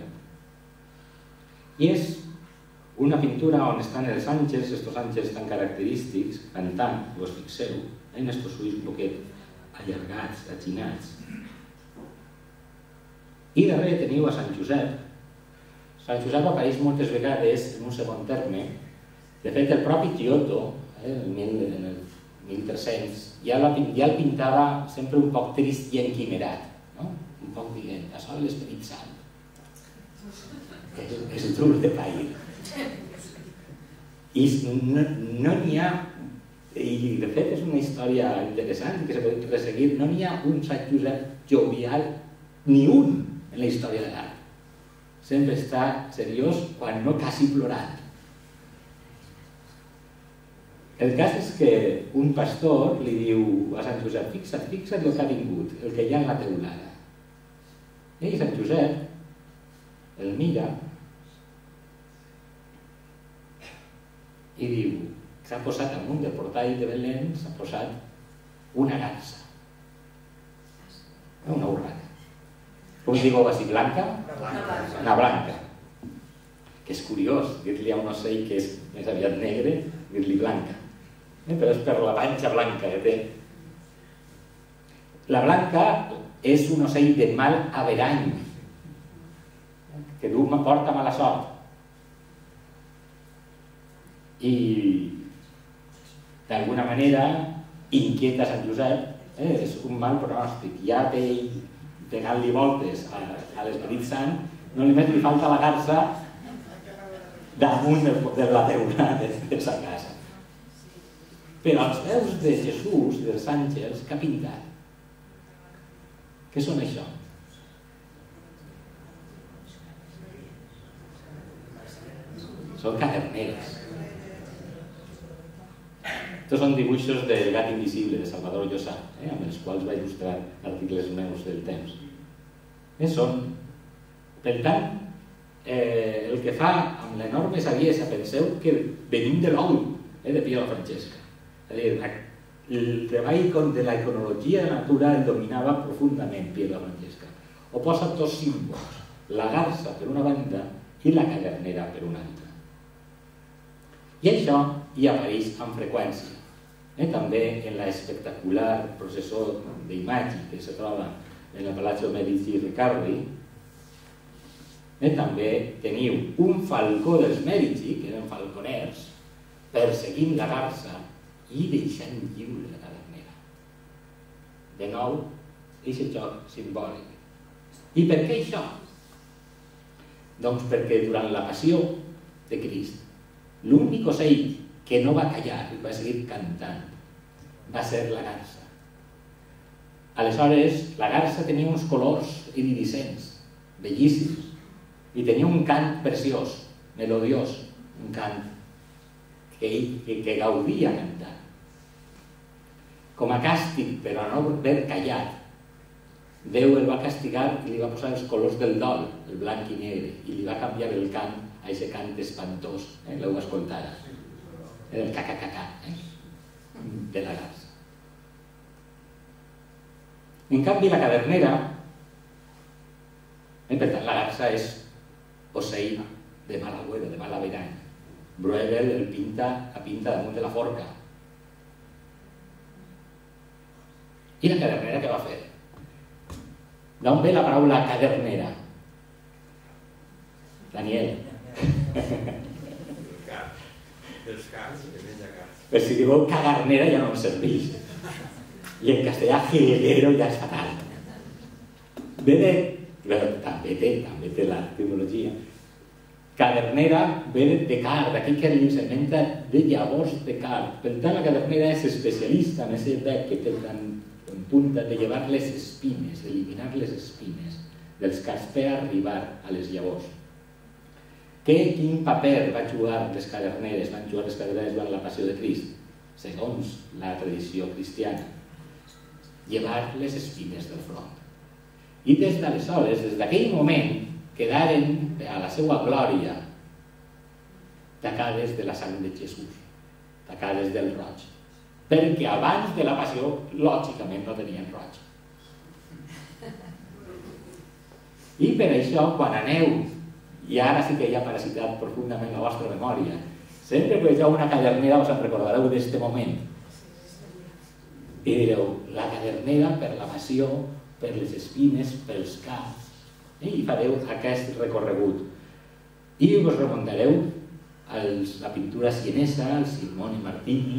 I és una pintura on estan els àngels, estos àngels tan característics, cantant, vos fixeu, en estos ulls un poquet allargats, achinats. I darrere teniu a Sant Josep. Sant Josep apareix moltes vegades en un segon terme. De fet, el propi Giotto, eh, en el mil tres-cents, ja, la, ja el pintava sempre un poc trist i enquimerat, no? Un poc dient, això és l'Esperit Sant. És, és dur de pair. I no n'hi no ha, i de fet és una història interessant que se pot resseguir, no n'hi ha un Sant Josep jovial, ni un en la història de l'art. Sempre està seriós, quan no quasi plorant. El cas és que un pastor li diu a Sant Josep, fixa't, fixa't el que ha vingut, el que hi ha en la teulada. I Sant Josep el mira i diu, s'ha posat amunt del portal de Belén, s'ha posat una garsa, una urraca. Com digo així, blanca? Una blanca. Que és curiós, dir-li a un ocell que és més aviat negre, dir-li blanca. Eh, però és per la panxa blanca que té. La blanca és un ocell de mal averany, que du, porta mala sort. I d'alguna manera inquieta Sant Josep, eh, és un mal pronòstic. Ja té pegant-li voltes a, a l'Esperit Sant, no li, li falta la garsa damunt de, de la teula de, de sa casa. Però els veus de Jesús i dels àngels, què ha pintat? Què són això? Són caderneres. Estos són dibuixos del gat invisible de Salvador Llosà, eh, amb els quals va il·lustrar articles meus del temps. Eh, són, per tant, eh, el que fa amb l'enorme saviesa, penseu que venim de l'ou eh, de Piero Francesca. És a dir, el treball de la iconologia de la natura el dominava profundament Piero Francesca. O posa dos símbols, la garsa per una banda i la cadernera per una altra. I això hi apareix amb freqüència. Eh, també en l'espectacular processó d'imatge que se troba en el Palazzo Medici Riccardi, eh, també teniu un falcó dels Medici, que eren falconers, perseguint la garsa i deixant lliure la cadernera. De nou, aquest joc simbòlic. I per què això? Doncs perquè durant la passió de Crist, l'únic ocell que no va callar i va seguir cantant va ser la garsa. Aleshores, la garsa tenia uns colors iridescents, bellíssims, i tenia un cant preciós, melodiós, un cant que ell que, que gaudia cantant. Com a càstig per a no haver callat, Déu el va castigar i li va posar els colors del dol, el blanc i negre, i li va canviar el cant a aquest cant espantós, eh? L'heu escoltat, el cacacaca, eh? De la garsa. En canvi, la cadernera, eh? Per tant, la garsa és ocell de mal agüero, de mal averany. Bruegel el pinta, la pinta damunt de la forca. I la cadernera què va fer? D'on ve la paraula cadernera? Daniel. Els cars, que menja cars. Però si diu cadernera ja no em serveix. I en castellà jilguero ja és fatal. Ve de... Però també té, també té l'etimologia. Cadernera ve de car, d'aquí que s'inventa de llavors de car. Per tant, la cadernera és especialista en aquest bec que té tan en punta de llevar les espines, eliminar les espines dels cars per arribar a les llavors. Que, quin paper va jugar les caderneres, van jugar les caderneres durant la passió de Crist, segons la tradició cristiana? Llevar les espines del front. I des d'aleshores, des d'aquell moment, quedaren a la seva glòria tacades de la sang de Jesús, tacades del roig. Perquè abans de la passió, lògicament, no tenien roig. I per això, quan aneu, i ara sí que hi ha parasitat profundament la vostra memòria, sempre que vegeu una cadernera us en recordareu d'aquest moment. I direu, la cadernera per la passió, per les espines, pels caps, i fareu aquest recorregut. I us remuntareu a la pintura sienesa, al Simone Martini,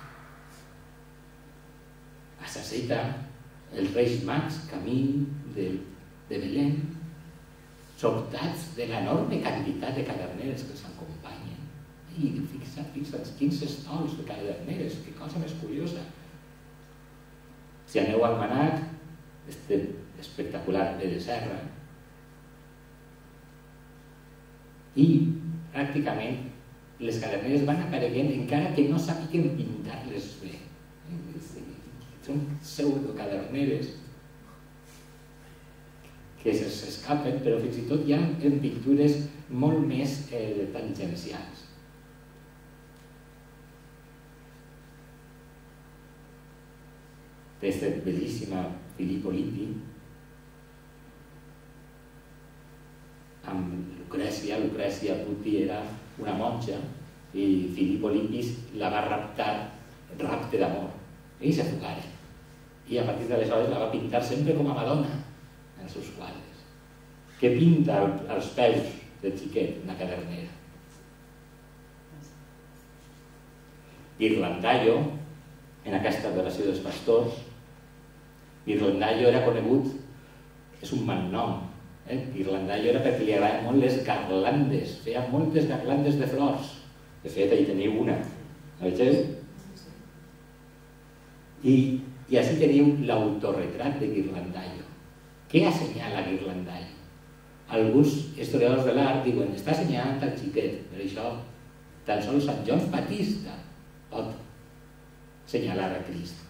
a Saceta, els Reis Mags, camí de, de Belén, sobtats de l'enorme quantitat de caderneres que els acompanyen. I fixa't, fixa't, quins estols de caderneres, que cosa més curiosa. Si aneu al Manac, este espectacular de Serra, i pràcticament les caderneres van apareguent encara que no sàpiguen pintar-les bé. Són pseudocaderneres que s'escapen, però fins i tot hi ha en pintures molt més eh, tangencials. Aquesta bellíssima Filippo Lippi amb Lucrècia, Lucrècia Putti era una monja i Filippo Lippi la va raptar, rapte d'amor, i se fugaren. I a partir d'aleshores la va pintar sempre com a Madonna en els seus quadres, que pinta als peus del xiquet, una cadernera. Ghirlandaio, en aquesta adoració dels pastors, Ghirlandaio era conegut, és un malnom, eh? Ghirlandaio era perquè li agradaven molt les garlandes, feia moltes garlandes de flors. De fet, ahí teniu una, la vegeu? I, i així teniu l'autorretrat de Ghirlandaio. Què assenyala Ghirlandaio? Alguns historiadors de l'art diuen, està assenyalant al xiquet, per això tan sols Sant Joan Batista pot assenyalar a Crist.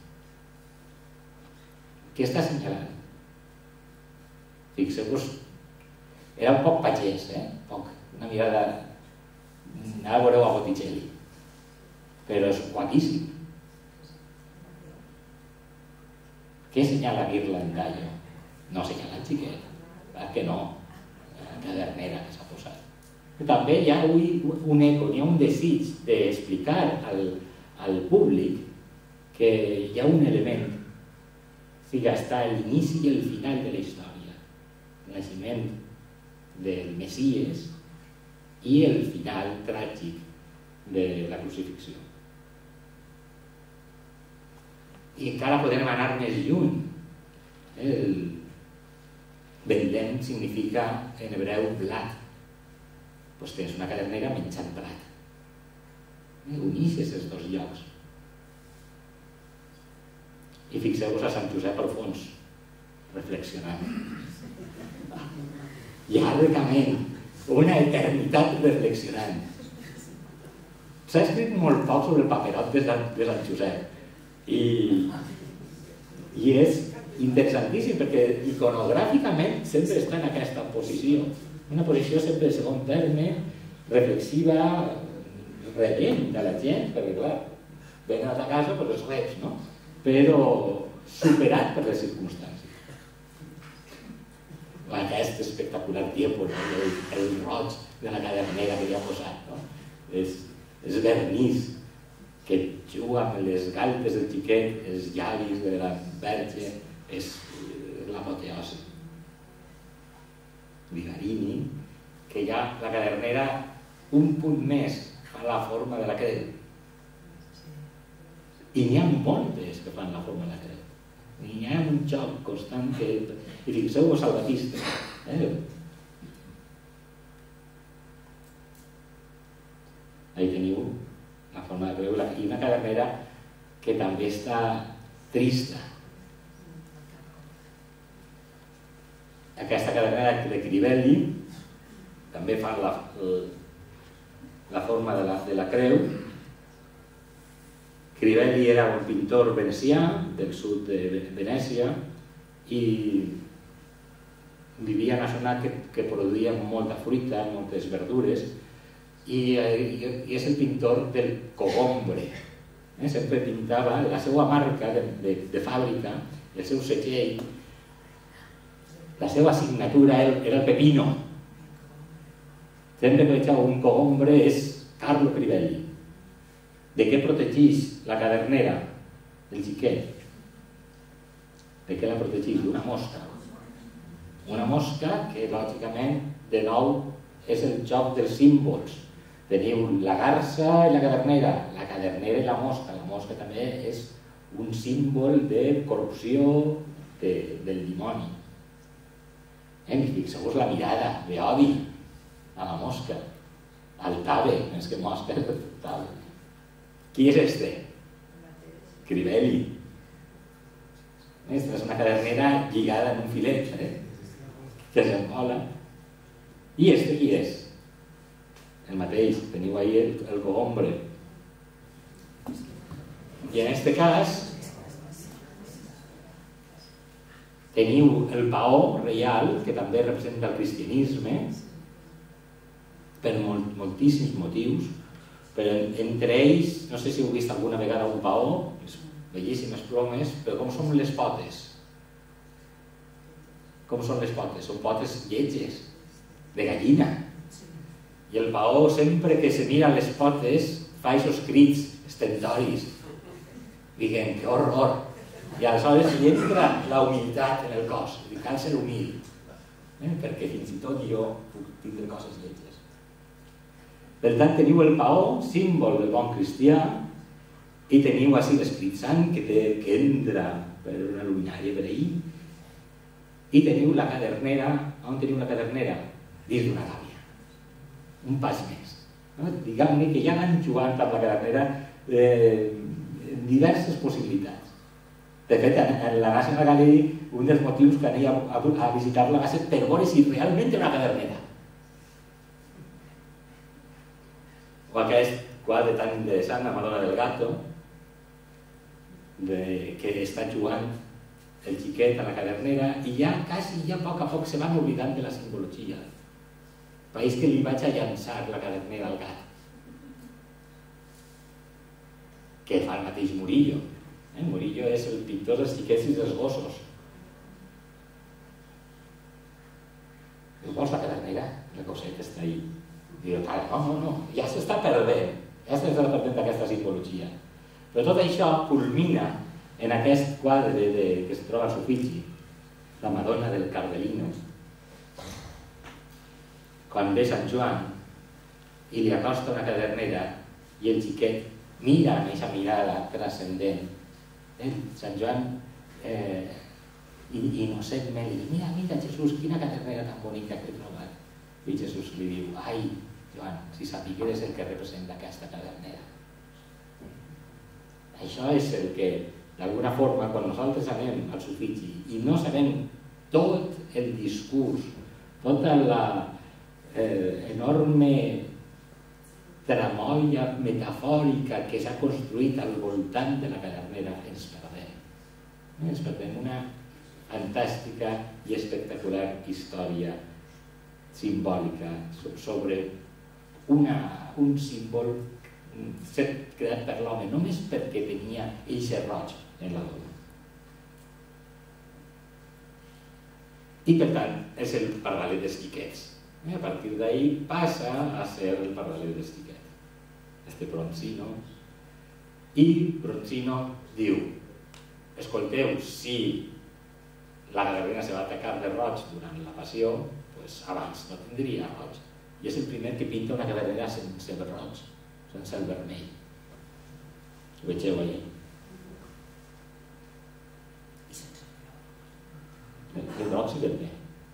Què està assenyalant? Fixeu-vos, era un poc pagès, eh? Poc, una mirada... Ara veureu a Botticelli, però és guapíssim. Què assenyala Ghirlandaio? No assenyala el xiquet, perquè no, la cadernera que s'ha posat. També hi ha un eco, hi ha un desig d'explicar al, al públic que hi ha un element, o sigui, està l'inici i el final de la història, el naixement del Messies i el final tràgic de la crucifixió. I encara podem anar més lluny. El Betlem significa en hebreu blat. Doncs tens una cadernera menjant blat. Unixes els dos llocs. I fixeu-vos a Sant Josep al fons, reflexionant. Llargament, una eternitat reflexionant. S'ha escrit molt poc sobre el paperot de Sant Josep i, i és interessantíssim perquè iconogràficament sempre està en aquesta posició, una posició sempre de segon terme, reflexiva, rebent de la gent, perquè clar, venen a la casa per els reps, no? Però superat per les circumstàncies. aquest espectacular tiempo, no? el, el roig de la cadernera que li ha posat, no? és, és vernís que juga amb les galtes del xiquet, els llavis de la verge, és l'apoteosi. Vigarini, que ja la cadernera un punt més fa la forma de la creu. I n'hi ha moltes que fan la forma de la creu. I n'hi ha un joc constant que... I fixeu-vos al Batista. Eh? Ahí teniu la forma de creu i una cadernera que també està trista. Aquesta cadernera de Crivelli també fa la, la forma de la, de la creu. Crivelli era un pintor venecià del sud de Venècia i vivia en una zona que, que produïa molta fruita, moltes verdures i, i, i és el pintor del cogombre. Eh? Sempre pintava la seva marca de, de, de fàbrica, el seu segell. La seva assignatura era el pepino. Sempre que veieu un cogombre és Carlo Crivelli. De què protegeix la cadernera del xiquet? De què la protegeix? D'una mosca. Una mosca que, lògicament, de nou, és el joc dels símbols. Teniu la garsa i la cadernera. La cadernera i la mosca. La mosca també és un símbol de corrupció de, del dimoni. Eh, fixeu-vos la mirada d'odi a la mosca, al tabe, més que mosca, és el tabe. Qui és este? Crivelli. Esta és una cadernera lligada en un filet, eh? que s'envola. I este qui és? El mateix, teniu ahí el, el cogombre. I en este cas teniu el paó reial, que també representa el cristianisme, per molt, moltíssims motius, però entre ells, no sé si heu vist alguna vegada un paó, les bellíssimes plomes, però com són les potes? Com són les potes? Són potes lletges, de gallina. I el paó, sempre que se mira les potes, fa aquests crits estentoris, diguem, que horror. I aleshores hi entra la humilitat en el cos, i cal ser humil, eh? perquè fins i tot jo puc tindre coses lletges. Per tant, teniu el paó, símbol del bon cristià, i teniu així l'Esprit Sant, que, té, que entra per una luminària per ahir, i teniu la cadernera. On teniu la cadernera? Dins d'una gàbia. Un pas més. No? Diguem-ne que ja han jugat amb la cadernera eh, diverses possibilitats. De fet, en la National Gallery, un dels motius que anava a, a visitar-la va ser per veure si realment era una cadernera. O aquest quadre tan interessant, la Madonna del Gato, de, que està jugant el xiquet a la cadernera i ja, quasi, ja a poc a poc se van oblidant de la simbologia. País que li vaig a llançar la cadernera al gat. Que fa el mateix Murillo. Eh? Murillo és el pintor dels xiquets i dels gossos. Diu, vols la cadernera? La coseta està ahí. Diu, no, no, no, ja s'està perdent. Ja s'està perdent aquesta simbologia. Però tot això culmina en aquest quadre de, que es troba a Uffizi, la Madonna del Cardellino, quan ve Sant Joan i li acosta una cadernera i el xiquet mira amb aquesta mirada transcendent. Eh? Sant Joan eh, innocentment li diu, mira, mira Jesús, quina cadernera tan bonica que he trobat. I Jesús li diu, ai Joan, si sapigueres el que representa aquesta cadernera. Això és el que, d'alguna forma, quan nosaltres anem al Uffizi i no sabem tot el discurs, tota la eh, enorme tramoia metafòrica que s'ha construït al voltant de la cadernera, ens perdem. Ens perdem una fantàstica i espectacular història simbòlica sobre una, un símbol creat per l'home només perquè tenia eixe roig en la dona. i per tant és el pardalet dels xiquets. A partir d'ahí passa a ser el pardalet dels xiquets. Este Bronzino. I Bronzino diu: escolteu, si la Gagarrina se va atacar de roig durant la passió, doncs abans no tindria roig. I és el primer que pinta una Gagarrina sense el roig, sense el vermell. Ho vegeu allà. El roig i vermell.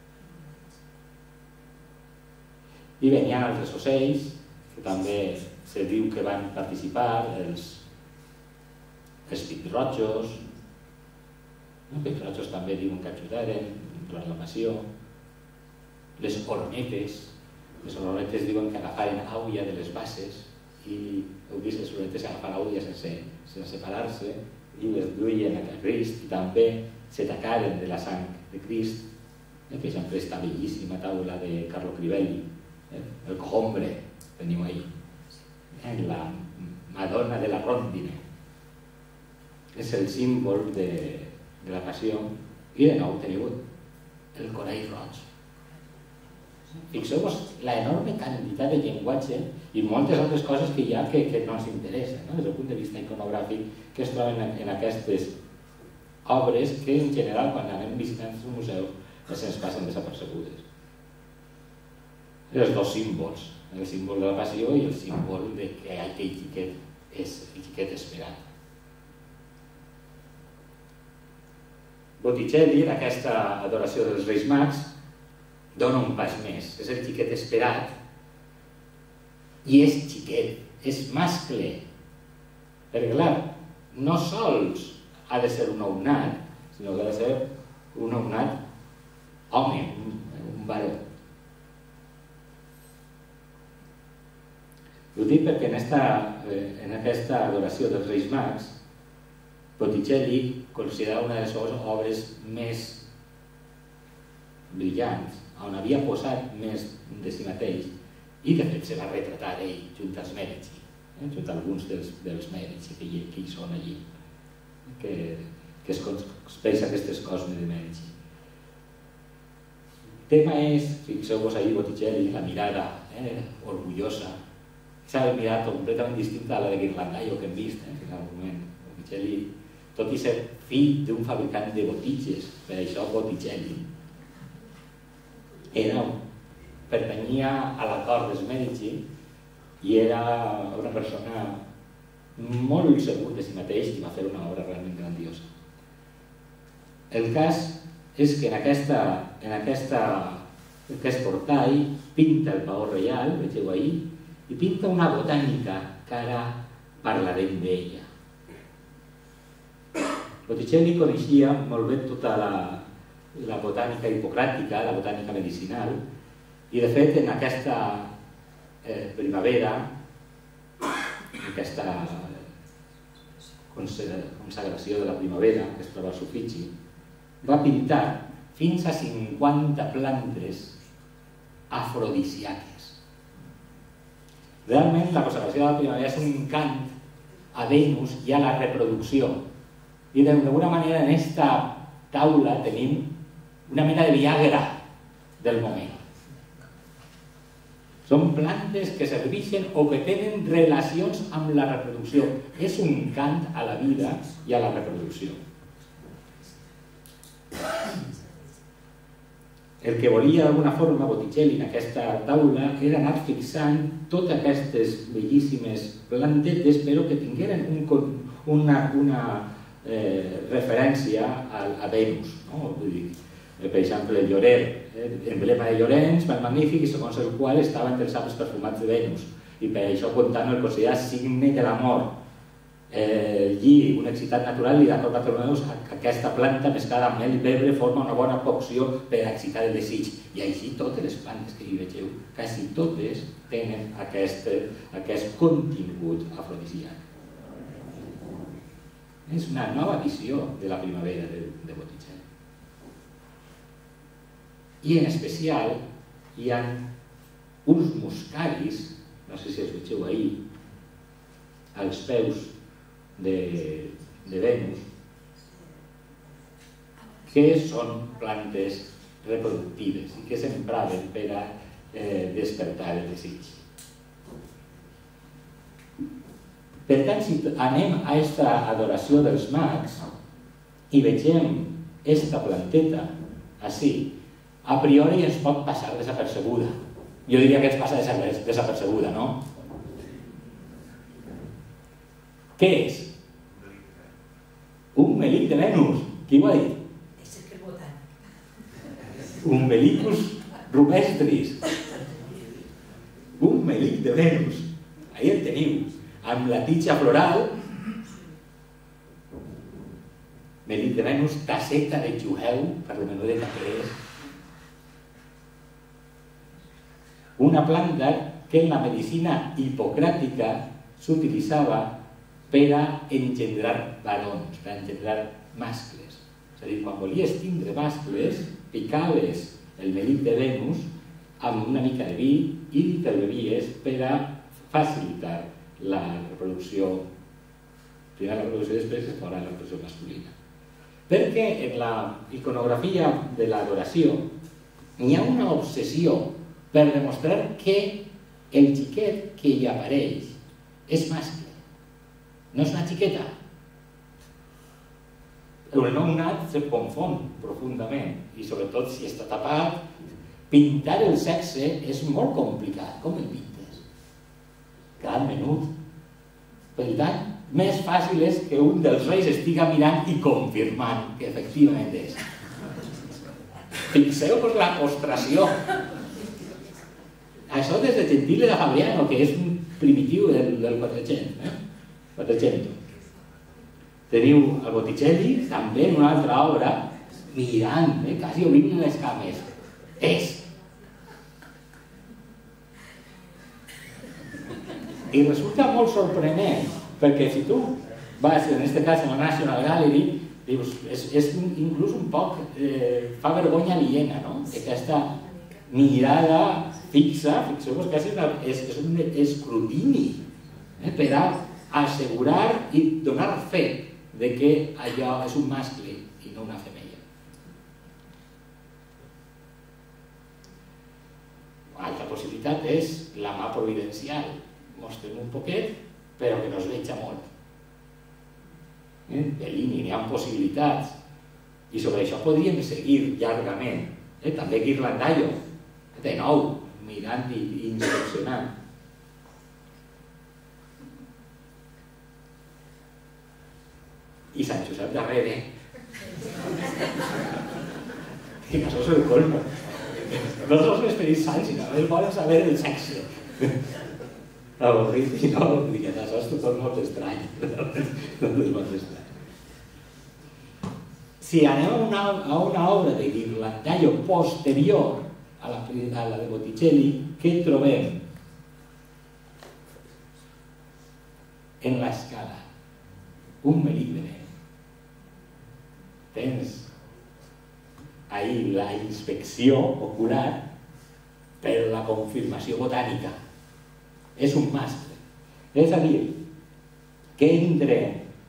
I venien altres ocells, que també se diu que van participar, els els pic-rojos, els pic-rojos també diuen que ajudaren durant la passió, les ornetes, les ornetes diuen que agafaren aulla de les bases i heu vist les ornetes agafar aulla sense, sense separar-se i les duien a Crist i també se tacaren de la sang de Crist. Per exemple, esta bellíssima taula de Carlo Crivelli, el cogombre, teniu ahí, la Madonna de la Rondine. És el símbol de, de la passió. I de nou teniu el corall roig. Fixeu-vos l'enorme quantitat de llenguatge i moltes altres coses que hi ha que, que no ens interessen, no? Des del punt de vista iconogràfic, que es troben en, en aquestes obres que en general quan anem visitant els museus se'ns passen desapercebudes. Els dos símbols, el símbol de la passió i el símbol de que aquell xiquet és el xiquet esperat. Botticelli, en aquesta adoració dels Reis Mags, dona un pas més. És el xiquet esperat i és xiquet, és mascle. Perquè, clar, no sols ha de ser un nounat, sinó que ha de ser un nounat home, un, un baró. Ho dic perquè en, esta, en aquesta adoració dels Reis Mags, Botticelli considera una de les seves obres més brillants, on havia posat més de si mateix, i de fet se va retratar ell junt als Mèdici, eh? junt a alguns dels, dels Mèdici que hi, que hi són allí, que, que es conspeix aquestes coses de Mèdici. El tema és, fixeu-vos ahir Botticelli, la mirada eh, orgullosa, s'ha de mirar completament distinta a la de Ghirlandaio que hem vist eh, en algun moment. Botticelli, tot i ser fill d'un fabricant de botitges, per això Botticelli, era, pertanyia a la cort dels Mèdici i era una persona molt segur de si mateix i va fer una obra realment grandiosa. El cas és que en, aquesta, en aquesta, aquest portal pinta el paó reial, vegeu ahir, i pinta una botànica que ara parlarem d'ella. Botticelli coneixia molt bé tota la, la botànica hipocràtica, la botànica medicinal, i de fet en aquesta eh, primavera, en aquesta consagració de la primavera, que es troba als Uffizi, va pintar fins a cinquanta plantes afrodisíaques. Realment la consagració de la primavera és un encant a Venus i a la reproducció. I d'alguna manera en aquesta taula tenim una mena de Viagra del moment. Són plantes que serveixen o que tenen relacions amb la reproducció. És un cant a la vida i a la reproducció. El que volia d'alguna forma Botticelli en aquesta taula era anar fixant totes aquestes bellíssimes plantetes, però que tingueren un, una, una eh, referència a, a Venus. No? Vull dir, per exemple, el llorer, eh, l'emblema de Llorenç, el magnífic, i segons el qual estava entre els arbres perfumats de Venus, i per això comptant el considerat signe de l'amor. Eh, i un excitat natural li d'acord Bartolomeu que aquesta planta mesclada amb mel i pebre forma una bona cocció per excitar el desig. I així totes les plantes que hi vegeu, quasi totes tenen aquest, aquest contingut afrodisíac. És una nova visió de la primavera de, de Botticelli. I en especial hi ha uns muscaris, no sé si els vegeu ahir, als peus de, de Venus, que són plantes reproductives i que s'empraven per a eh, despertar el desig. Per tant, si anem a aquesta adoració dels mags i vegem aquesta planteta així, a priori ens pot passar desapercebuda. Jo diria que ens passa desapercebuda, no? Què és? Un melic de Venus. Qui ho ha dit? És el que voten. Un melicus rupestris. Un melic de Venus. Ahí el teniu. Amb la titxa floral. Melic de Venus, tasseta de Juheu, per la menudeta que és. Una planta que en la medicina hipocràtica s'utilitzava per a engendrar barons, per a engendrar mascles. És a dir, quan volies tindre mascles, picaves el melic de Venus amb una mica de vi i te'l bevies per a facilitar la reproducció, primer la reproducció, després es farà la reproducció masculina. Perquè en la iconografia de l'adoració hi ha una obsessió per demostrar que el xiquet que hi apareix és mascle. No és una xiqueta. El nounat se confon profundament i sobretot si està tapat, pintar el sexe és molt complicat. Com el pintes? Gran menut. Per tant, més fàcil és que un dels reis estiga mirant i confirmant que efectivament és. Fixeu-vos la postració. Això des de Gentile de Fabriano, que és un primitiu del, del quatre-cents. Eh? quatre-cents. Teniu el Botticelli, també en una altra obra, mirant, eh? quasi obrint les cames. És. I resulta molt sorprenent, perquè si tu vas, en aquest cas, a la National Gallery, dius, és, és inclús un poc, eh, fa vergonya aliena, no? Aquesta mirada fixa, fixeu-vos que és, és un escrutini eh, per a assegurar i donar fe de que allò és un mascle i no una femella. L'altra possibilitat és la mà providencial. Mostrem un poquet, però que no es veja molt. Eh? De línia, n'hi ha possibilitats. I sobre això podríem seguir llargament. Eh? També Ghirlandaio, de nou, mirant i, i inspeccionant. I Sant Josep darrere. I això és el colmo. No són els esperits sants, sinó els volen saber el sexe. Avorrit i no, diguem, això és tot molt estrany. No és molt estrany. Si anem a una, a una obra de Ghirlandaio posterior a la, a la de Botticelli, què trobem? En l'escala, un melic de nen. Tens ahí la inspecció ocular per la confirmació botànica. És un mascle. És a dir, que entre...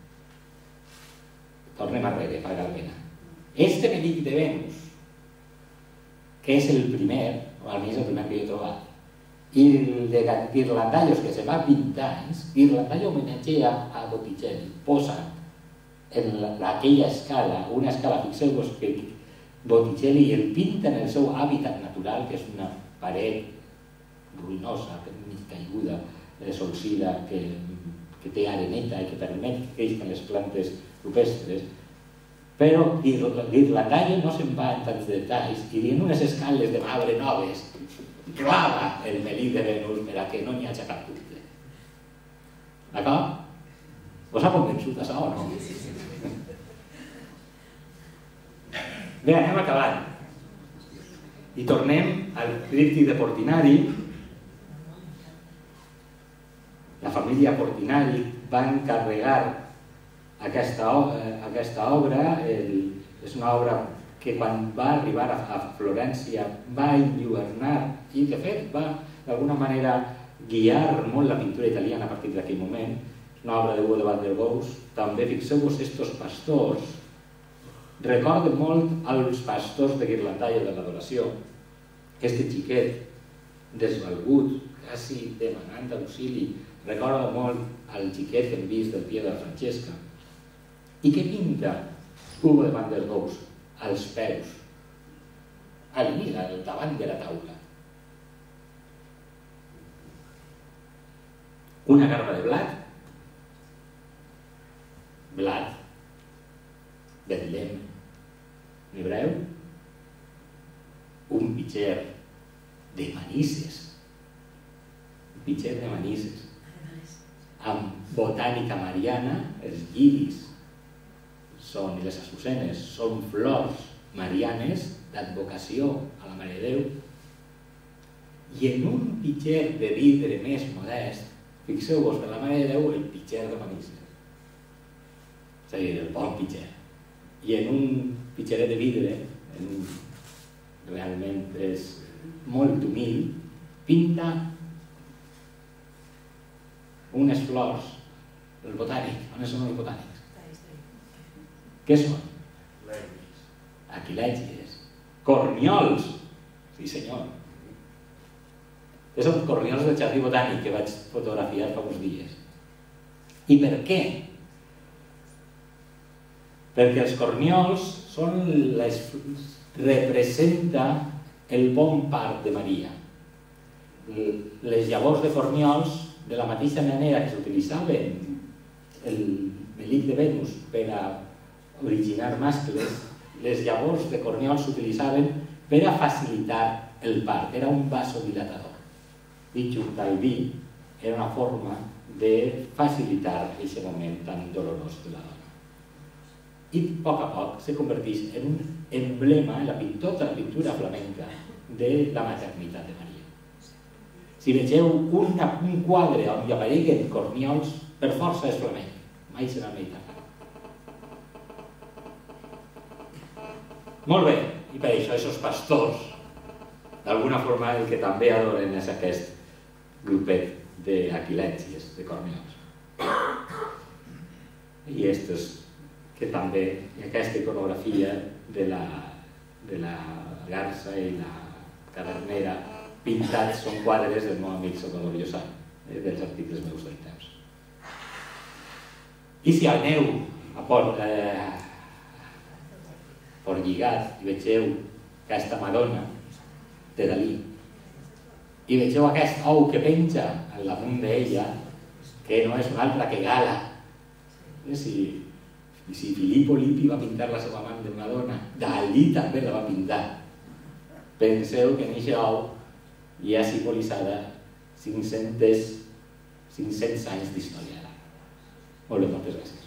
Tornem arrere, paga la pena. Este melic de Venus, que és el primer, o almenys el primer que he trobat, i el de Ghirlandaio, que se va vint anys, Ghirlandaio homenatgea a Botticelli, posa en la, aquella escala, una escala, fixeu-vos que Botticelli el pinta en el seu hàbitat natural, que és una paret ruïnosa, mig caiguda, solsida, que, que té areneta i que permet que creixen les plantes rupestres, però Ghirlandaio no se'n va en tants detalls i en unes escales de marbre noves clava el melic de Venus per a que no n'hi hagi cap dubte. D'acord? Vos ha convençut això o no? Bé, anem acabant. I tornem al tríptic de Portinari. La família Portinari va encarregar aquesta, aquesta obra. El, és una obra que quan va arribar a, a Florència va enlluernar i de fet va d'alguna manera guiar molt la pintura italiana a partir d'aquell moment. És una obra de Hugo de Van der Goes. També fixeu-vos estos pastors recorda molt als pastors de Guirlandalla de l'Adoració. Aquest xiquet desvalgut, quasi demanant auxili, recorda molt al xiquet que hem vist del pie de la Francesca. I què pinta Hugo de Van der Does als peus, al mig, al davant de la taula? Una garba de blat, blat, Betlem, en hebreu, un pitxer de manises, un pitxer de manises, amb botànica mariana, els lliris són, i les azucenes són flors marianes d'advocació a la Mare de Déu, i en un pitxer de vidre més modest, fixeu-vos per la Mare de Déu el pitxer de manises, és a dir, el bon pitxer, i en un pitxeret de vidre, en un, realment és molt humil, pinta unes flors, el botànic. On són els botànics? Què són? Aquilègies. Corniols! Sí senyor. Aquests són corniols del jardí botànic que vaig fotografiar fa uns dies. I per què? Perquè els corniols són les, representa el bon part de Maria. Les llavors de corniols, de la mateixa manera que s'utilitzaven el melic de Venus per a originar mascles, les llavors de corniols s'utilitzaven per a facilitar el part. Era un vasodilatador. I junt al vi era una forma de facilitar aquest moment tan dolorós de la dona. I a poc a poc se converteix en un emblema en la tota la pintura flamenca de la maternitat de Maria. Si vegeu un, un quadre on hi apareguen corniols, per força és flamenc, mai serà mediterrani. Molt bé, i per això aquests pastors, d'alguna forma el que també adoren és aquest grupet d'aquilègies, de corniols. I aquestes que també aquesta iconografia de la, de la garça i la cadernera pintats són quadres del meu amic Salvador Llosà, eh, dels articles meus del temps. I si aneu a Port, eh, Port Lligat i vegeu aquesta Madonna de Dalí i vegeu aquest ou que penja al damunt d'ella, que no és una altra que Gala, eh, si I si Filippo Lippi va pintar la seva amant de Madonna, Dalí també la va pintar. Penseu que en aquest ou hi ha simbolitzada cinc-cents, cinc-cents anys d'història. Molt bé, moltes gràcies.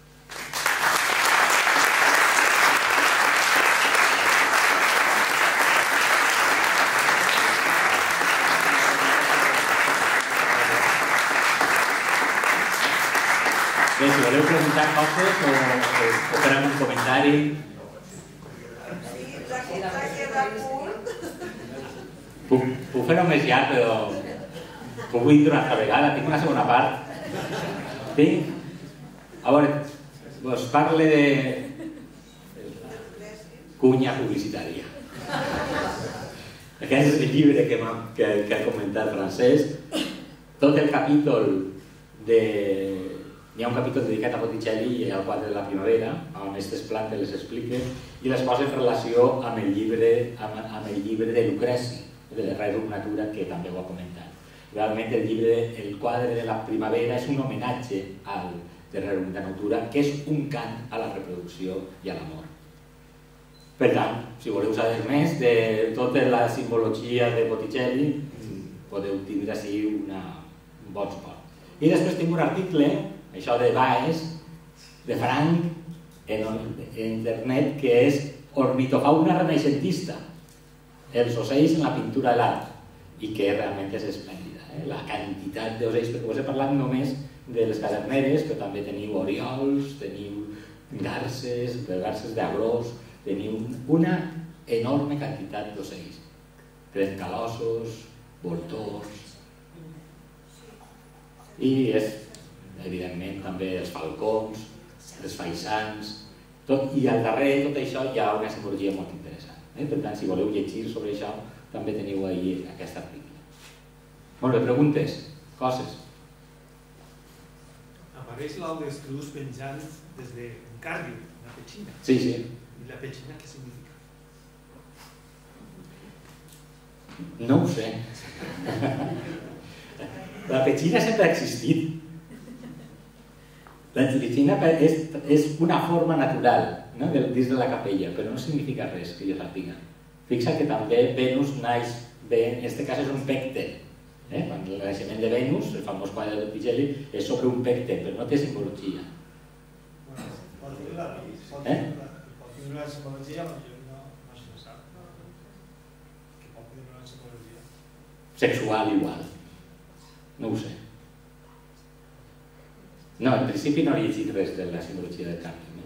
Bé, si voleu preguntar coses o, o, o fer un comentari... Sí, la que queda a punt. Puc, puc fer-ho més ja, però puc dir una altra vegada. Tinc una segona part. Tinc... A veure, us parle de... cunya publicitària. Aquest és el llibre que, que, que ha comentat Francesc. Tot el capítol de... Hi ha un capítol dedicat a Botticelli i al quadre de la primavera, on aquestes plantes les explica i les posa en relació amb el llibre, amb, amb el llibre de Lucreci, de la Rerum Natura, que també ho ha comentat. Realment el llibre, el quadre de la primavera és un homenatge al de Rerum Natura, que és un cant a la reproducció i a l'amor. Per tant, si voleu saber més de tota la simbologia de Botticelli, podeu tindre així una, un bon suport. I després tinc un article, això de Baes, de Frank, en, en internet, que és ornitofauna renaixentista, els ocells en la pintura de l'art, i que realment és esplèndida. Eh? La quantitat d'ocells, perquè us he parlat només de les caderneres, però també teniu oriols, teniu garces, garces d'agrós, teniu una enorme quantitat d'ocells. Trencalossos, voltors, i és evidentment també els falcons, els faisans I al darrere de tot això hi ha una simbologia molt interessant. Per tant, si voleu llegir sobre això, també teniu ahí aquest article. Molt bé, preguntes? Coses? Apareix l'Aldestruz penjant des d'un cardio, una petxina. Sí, sí. I la petxina què significa? No ho sé. La petxina sempre ha existit. La petxina és, és una forma natural, no? Dins de la capella, però no significa res que jo sàpiga. Fixa que també Venus naix, bé, en aquest cas és un pecte. Eh? Quan el naixement de Venus, el famós quadre de Botticelli, és sobre un pecte, però no té simbologia. Pot dir la simbologia, però no se sap. Que pot dir una simbologia. Sexual igual. No ho sé. No, en principi no he llegit res de la simbologia del canvi. No?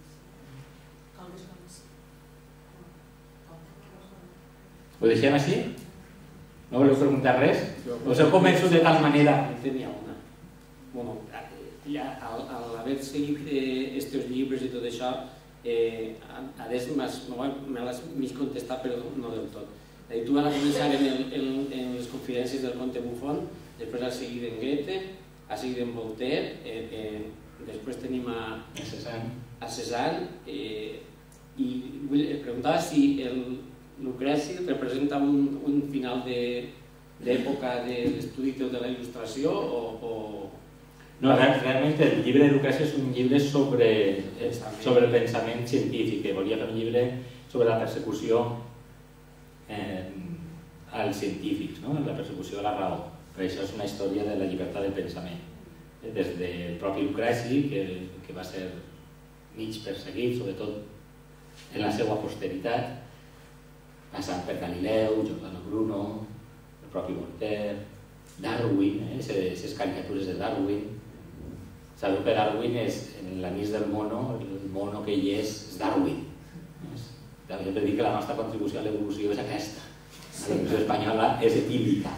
Ho deixem així? No voleu preguntar res? Us heu convençut de tal manera? Tenia una. Bueno, ja al, al haver seguit aquests eh, llibres i tot això, eh, a des me l'has mig contestat, però no del tot. I tu vas començar en, el, en, en les conferències del Conte Buffon, després has seguit en Goethe, has seguit en Voltaire, eh, eh, després tenim a, a Cézanne, a Cézanne eh, i et preguntava si el Lucreci representa un, un final d'època de, de l'estudi de la il·lustració o, o... No, realment el llibre de Lucreci és un llibre sobre, sobre el pensament científic, que volia fer un llibre sobre la persecució eh, als científics, no? La persecució de la raó. Per això és una història de la llibertat de pensament. Des del propi Lucreci, que, que va ser mig perseguit, sobretot en la seva posteritat, passant per Galileu, Giordano Bruno, el propi Voltaire, Darwin, eh? les caricatures de Darwin. Sabeu que Darwin és, en l'anís del mono, el mono que hi és, és Darwin. També per dir que la nostra contribució a l'evolució és aquesta. L'evolució espanyola és etílica.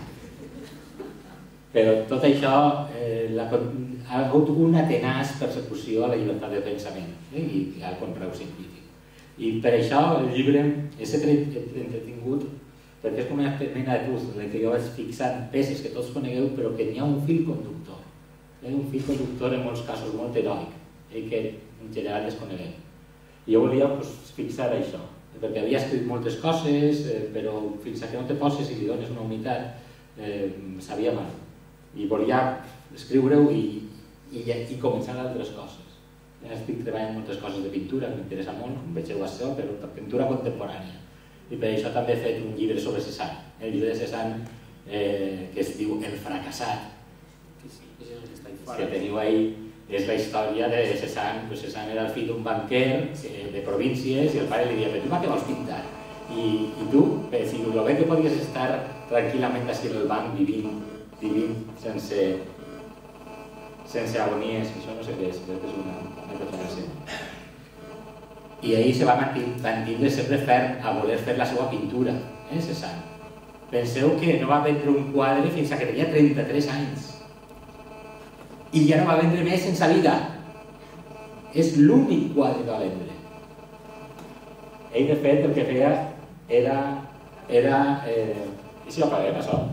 Però tot això eh, la, ha hagut una tenaç persecució a la llibertat de pensament eh, i al conreu científic. I per això el llibre és entretingut perquè és com una mena de puzzle en què jo vaig fixant peces que tots conegueu però que n'hi ha un fil conductor. Eh, un fil conductor en molts casos molt heroic eh, que en general desconeguem. I jo volia pues, fixar això, perquè havia escrit moltes coses eh, però fins a que no te poses i li dones una unitat eh, sabia mal. I volia escriure-ho i, i, i començar altres coses. Ja estic treballant moltes coses de pintura, m'interessa molt, com vegeu això, però pintura contemporània. I per això també he fet un llibre sobre Cézanne. El llibre de Cézanne eh, que es diu El fracassat, que teniu ahí, és la història de Cézanne. Pues Cézanne era el fill d'un banquer de províncies i el pare li deia, però tu què vols pintar? I, i tu, si el bé que podies estar tranquil·lament així en el banc vivint vivint sense, sense agonies, això no sé què és, crec que és una, una referència. I ahir se va mantindre sempre ferm a voler fer la seva pintura, eh, Cézanne. Penseu que no va vendre un quadre fins a que tenia trenta-tres anys. I ja no va vendre més sense vida. És l'únic quadre que va vendre. Ell, de fet, el que feia era... era eh... I si ho paguem, això?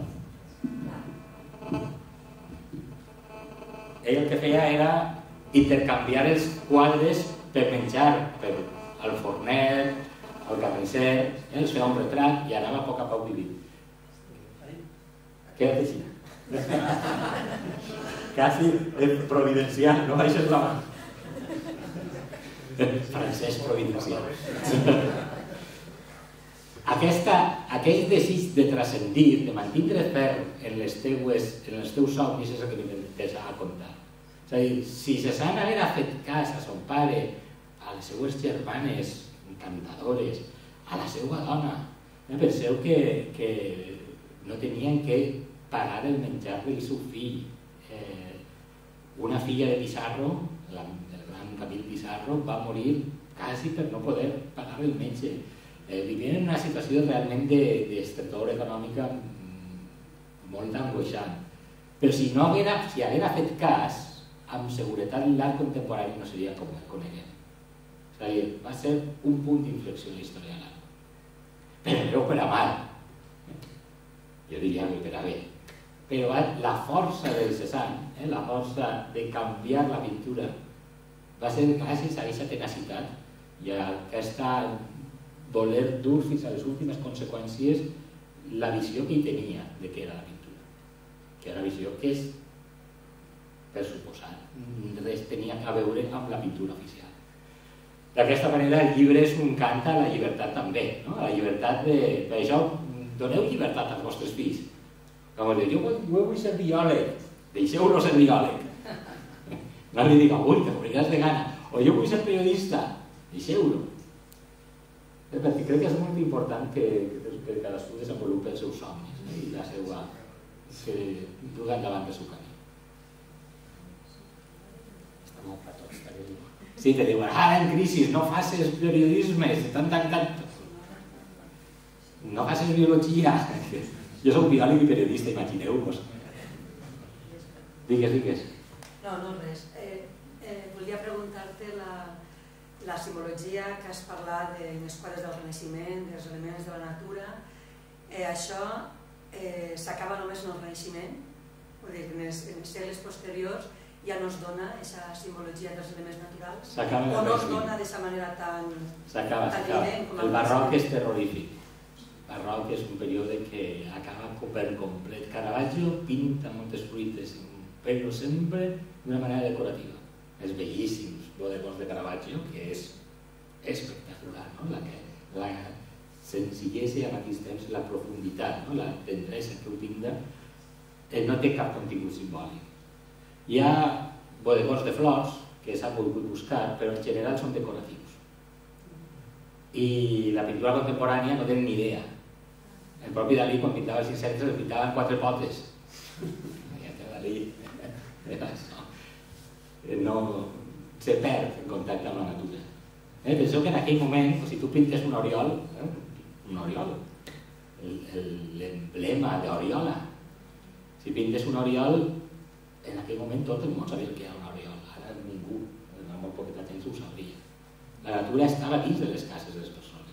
Ell el que feia era intercanviar els quadres per menjar, per al fornet, al carnisser, eh? Els feia un retrat i anava a poc a poc vivint. Queda't així. Quasi providencial, no baixes la mà. Francesc providencial. Aquesta, aquest desig de transcendir, de mantindre ferm en les teues, en els teus somnis, és el que m'interessa a contar. És a dir, si Cézanne haguera fet cas a son pare, a les seues germanes encantadores, a la seva dona, eh, penseu que, que no tenien que pagar el menjar del seu fill. Eh, una filla de Pizarro, la, el gran Camil Pizarro, va morir quasi per no poder pagar el metge. Eh, vivien en una situació realment d'estretor econòmica molt angoixant. Però si no haguera, si haguera fet cas, amb seguretat l'art contemporani no seria com el coneguem. És a dir, va ser un punt d'inflexió en la història de l'art. Però no per a mal. Jo diria que per a bé. Però la força del Cézanne, eh, la força de canviar la pintura, va ser gràcies a aquesta tenacitat i a aquesta voler dur fins a les últimes conseqüències la visió que hi tenia de què era la pintura. Que era la visió que és, per suposat, res tenia a veure amb la pintura oficial. D'aquesta manera el llibre és un cant a la llibertat també, no? A la llibertat de... Per això, doneu llibertat als vostres fills. Com us diu, jo vull, jo vull ser biòleg, deixeu-lo ser biòleg. No li dic, ui, te moriràs de gana. O jo vull ser periodista, deixeu-lo. Perquè crec que és molt important que, que cadascú desenvolupi els seus somnis, eh? I la seva... que duga endavant el seu camí. Està molt per tots, t'ha dit. Sí, te diuen, ara en crisi, no facis periodisme, tant, tant, tant. No facis biologia. Jo soc biòleg i periodista, imagineu-vos. Digues, digues. No, no, res. Eh, eh, volia preguntar-te la, la simbologia que has parlat de les quadres del Renaixement, dels elements de la natura. Eh, això eh, s'acaba només en el Renaixement? Vull dir, en els, en els segles posteriors ja no es dona aquesta simbologia dels elements naturals? O no es dona d'aquesta manera tan, s'acaba, tan s'acaba. evident? Com el barroc és terrorífic. El barroc és un període que acaba per complet. Caravaggio pinta moltes fruites, però sempre d'una manera decorativa. És bellíssim, bodegons de Caravaggio, que és espectacular, no? La, que, la senzillesa i al mateix temps la profunditat, no? La tendresa que ho pinta, eh, no té cap contingut simbòlic. Hi ha bodegons de flors que s'ha volgut buscar, però en general són decoratius. I la pintura contemporània no té ni idea. El propi Dalí, quan pintava els insectes, el pintava en quatre potes. Ja té Dalí. No se perd en contacte amb la natura. Eh, penseu que en aquell moment, si tu pintes un oriol, eh, un oriol, l'emblema d'Oriola, si pintes un oriol, en aquell moment tot el món sabia que era un oriol, ara ningú, en molt poqueta temps ho sabria. La natura estava dins de les cases de les persones.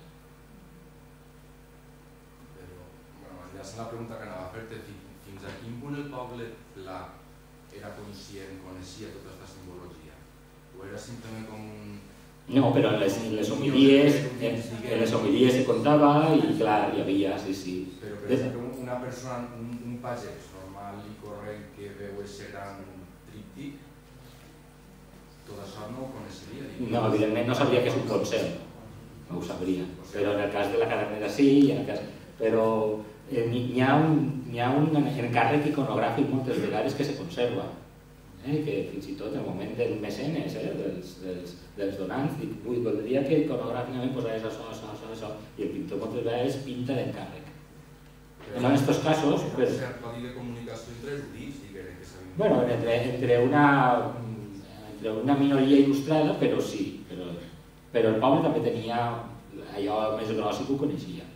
Però, bueno, ja és la pregunta que anava a fer-te, fins a quin punt el poble pla era conscient, coneixia tota aquesta simbologia? O era simplement com un... No, però en les, en les homilies, en, en les homilies se contava i clar, hi havia, sí, sí. Però per exemple, una persona, un, un pagès normal i corrent que veu aquest gran tríptic, tot això no ho coneixeria? No, evidentment no sabria que és un concert, no ho sabria. Però en el cas de la cadernera sí, en el cas... però eh, n'hi ha, un, ha un encàrrec iconogràfic moltes vegades que se conserva. Eh, que fins i tot en el moment dels mecenes, eh, dels, dels, dels donants, dic, vull, voldria que iconogràficament posés això, això, això, això, i el pintor moltes vegades pinta d'encàrrec. En aquests casos... Però és cert codi de comunicació entre erudits, diguem que sabien... Bueno, entre, entre, una, entre una minoria il·lustrada, però sí, però, però el poble també tenia allò més gros i que ho coneixia.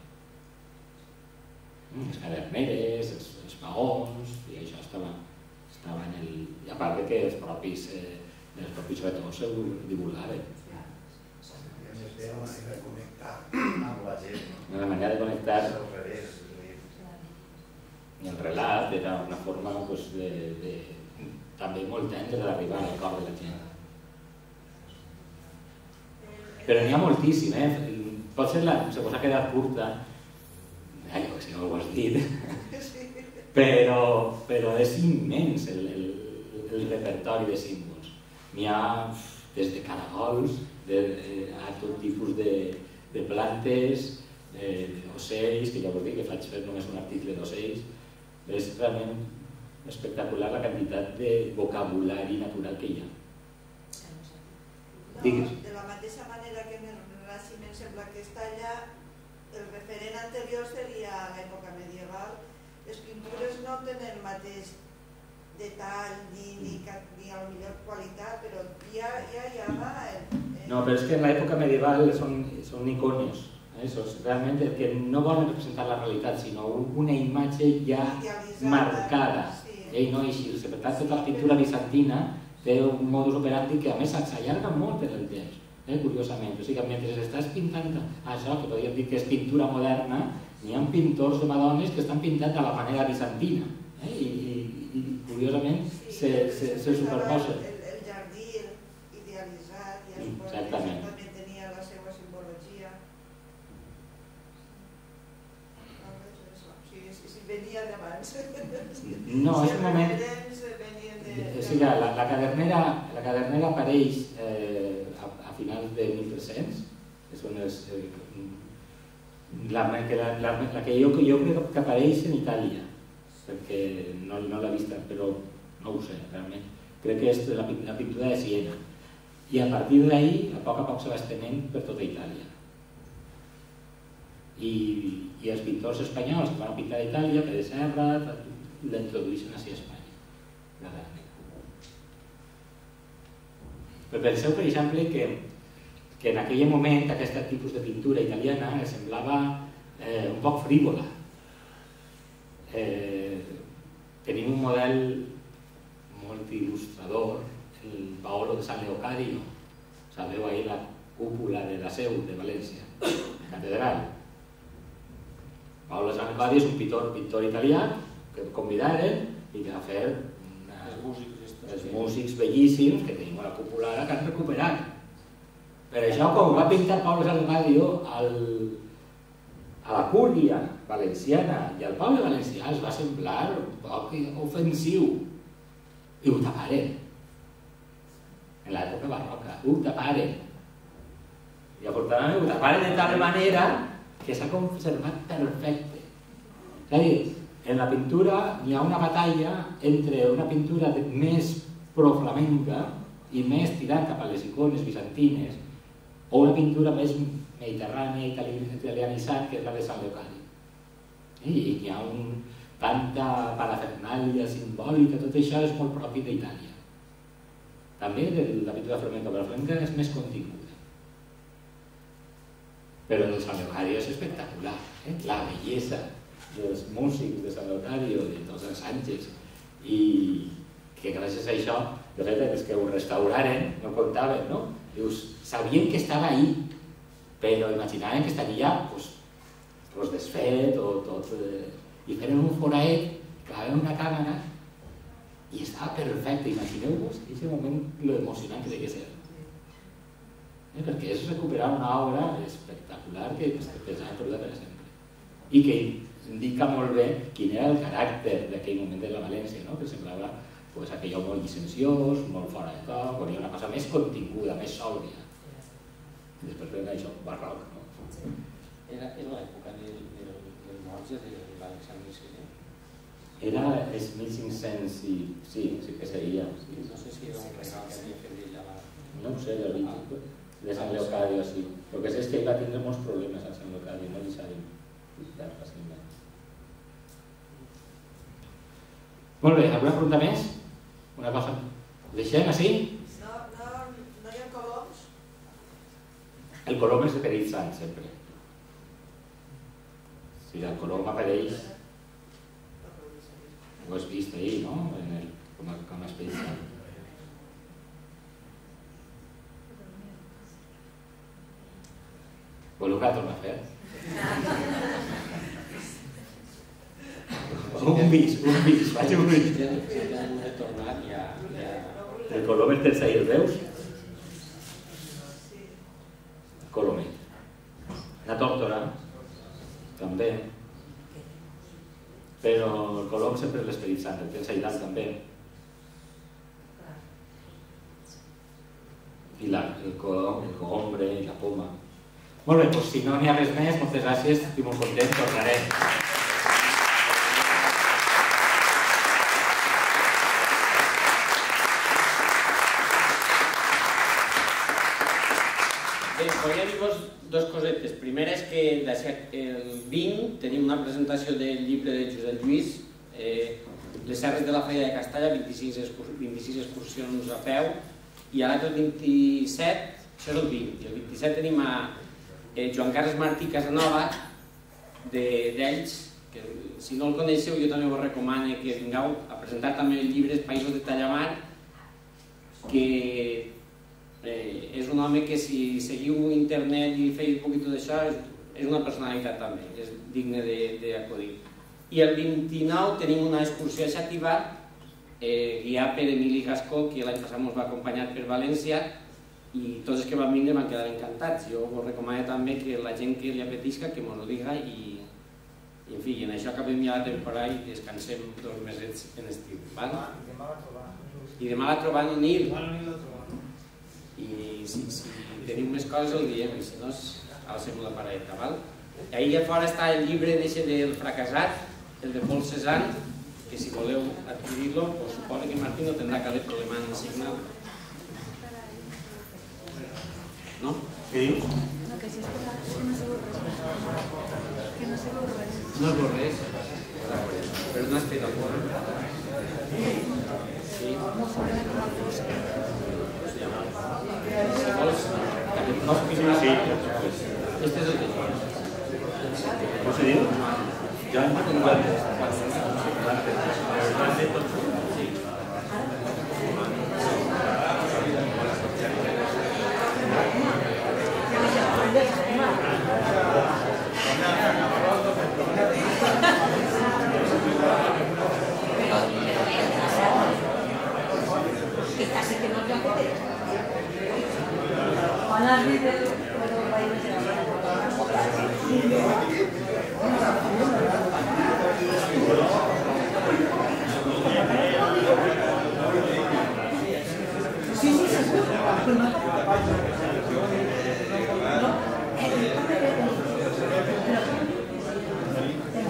Les caderneres, els, els maons, i això estava... estava en el... I a part que els propis, eh, els propis retors ho divulgaven. És una manera de connectar amb la gent. Una manera de connectar. És al revés. I el relat era una forma pues, de, de, també molt tendre d'arribar al cor de la gent. Però n'hi ha moltíssim, eh? Potser la, se us ha quedat curta, ai, si no ho has dit, però, però és immens el, el, el repertori de símbols. N'hi ha des de caragols de, a tot tipus de, de plantes, d'ocells, que ja us dic que faig fer només un article d'ocells. És realment espectacular la quantitat de vocabulari natural que hi ha. Digues. De la mateixa manera que en el Renaixement sembla que està allà, el referent anterior seria l'època medieval. Les pintures no tenen el mateix detall ni, ni, ni a la millor qualitat, però ja, ja, ja va... El, el... No, però és que en l'època medieval són, són icones. Això és realment el que no volen representar la realitat, sinó una imatge ja marcada. Ell no així. Per tant, tota la pintura bizantina té un modus operandi que a més s'allarga molt en el temps. curiosament. O sigui, mentre estàs pintant això, que podríem dir que és pintura moderna, n'hi ha pintors de Madones que estan pintant de la manera bizantina. I curiosament se superposen. El jardí idealitzat, ja es pot dir, també tenia la seva simbologia. Si venia d'abans. No, és un moment... O sigui, la cadernera apareix a finals de mil tres-cents, la que jo crec que apareix en Itàlia, perquè no l'he vista, però no ho sé, realment. Crec que és la pintura de Siena. I a partir d'ahir, a poc a poc se va estenent per tota Itàlia. I els pintors espanyols que van pintar a Itàlia, Pere Serra, l'introdueixen així a Espanya. Però penseu, per exemple, que en aquell moment aquest tipus de pintura italiana semblava un poc frívola. Tenim un model molt il·lustrador, el Paolo de San Leocadio. Sabeu ahir la cúpula de la Seu de València, catedral. Paolo de San Leocadio és un pintor italià que convidaren i va fer els músics bellíssims que tenim a la cúpula ara que han recuperat. Per això, com va pintar Paolo de San Leocadio a la Cúria valenciana i al poble valencià es va semblar un poc ofensiu. I ho taparen. En l'època barroca. Ho taparen. I afortunadament ho taparen de tal manera que s'ha conservat perfecte. És a dir, en la pintura hi ha una batalla entre una pintura més pro-flamenca i més tirant cap a les icones bizantines o una pintura més mediterrània italianitzant que és la de San Leocadio. I hi ha tanta parafernàlia simbòlica, tot això és molt propi d'Itàlia. També de la pintura flamenca, però la flamenca és més continguda. Però el San Leocadio és espectacular, la bellesa dels músics de San Leocadio, de tots els Sánchez, i que gràcies a això, de fet, els que ho restauraren no contaven, no? Dius, sabien que estava ahí, però imaginaven que estaria doncs desfet o tot, i feren un foraet, clavaven una càmera i estava perfecte. Imagineu-vos en aquest moment lo emocionant que devia ser. Perquè és recuperar una obra espectacular que pensava perduda per sempre i que indica molt bé quin era el caràcter d'aquell moment de la València, que semblava aquell molt llicenciós, molt fora de toc, on hi ha una cosa més continguda, més sòlida. Després ve això, barroc. Era l'època del Borja, de l'Alexandre Siré? Era els mil cinc-cents i... sí, sí que seria. No sé si era un regal que havia fet ell a la... No ho sé, de San Leocadio, sí. El que sé és que ell va tindre molts problemes a San Leocadio, no li sabem visitar fàcilment. Molt bé, alguna pregunta més? Una cosa... Deixem així? No hi ha coloms? El colom és de perill sant, sempre. Si el colom apareix... Ho has vist ahir, no? Com a esperit sant. Voleu que torna a fer? Un bis, un bis, vaig un bis. El colomet tens ahir, el veus? Colomet. La tòrtora, també. Però el colom sempre és l'esperit sant, el tens ahir dalt també. I el cogombre i la poma. Molt bé, doncs si no n'hi ha res més, moltes gràcies, estic molt content, tornarem. Bé, volia dir-vos dues cosetes. Primera és que el vint tenim una presentació del llibre de Josep Lluís, Les serres de la Falla de Castalla, vint-i-sis excursions a peu, i a l'altre vint-i-set, això és el vint, i el vint-i-set tenim a Joan Carles Martí Casanova, d'ells, que si no el coneixeu jo també us recomano que vingueu a presentar també el llibre Els Països de Tallamar, que és un home que si seguiu internet i Facebook i tot això és una personalitat també, és digne d'acudir. I el vint-i-nou tenim una excursió a Xàtiva guiada per Emili Gascó, que l'any passat ens va acompanyar per València, i tots els que van vindre van quedar encantats. Jo us recomano també que la gent que li apetisca que mos ho diga i en fi, en això acabem ja la temporada i descansem dos mesets en estiu. I demà la trobant el Nil. I si tenim més coses el diem i si no alcem la paradeta. Ahir a fora està el llibre del fracassat, el de Paul Cézanne, que si voleu adquirir-lo, suposo que Martín no tindrà cap problema en signar. No? Què dius? No, que si és que no sabeu res. Que no sabeu res. No sabeu res? Però no has fet el cor. Sí. Si vols, que vols pisar... Sí, este és el que vols. Com se diu? Joan Durantes. Sí.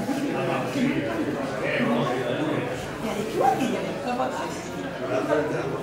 Thank you.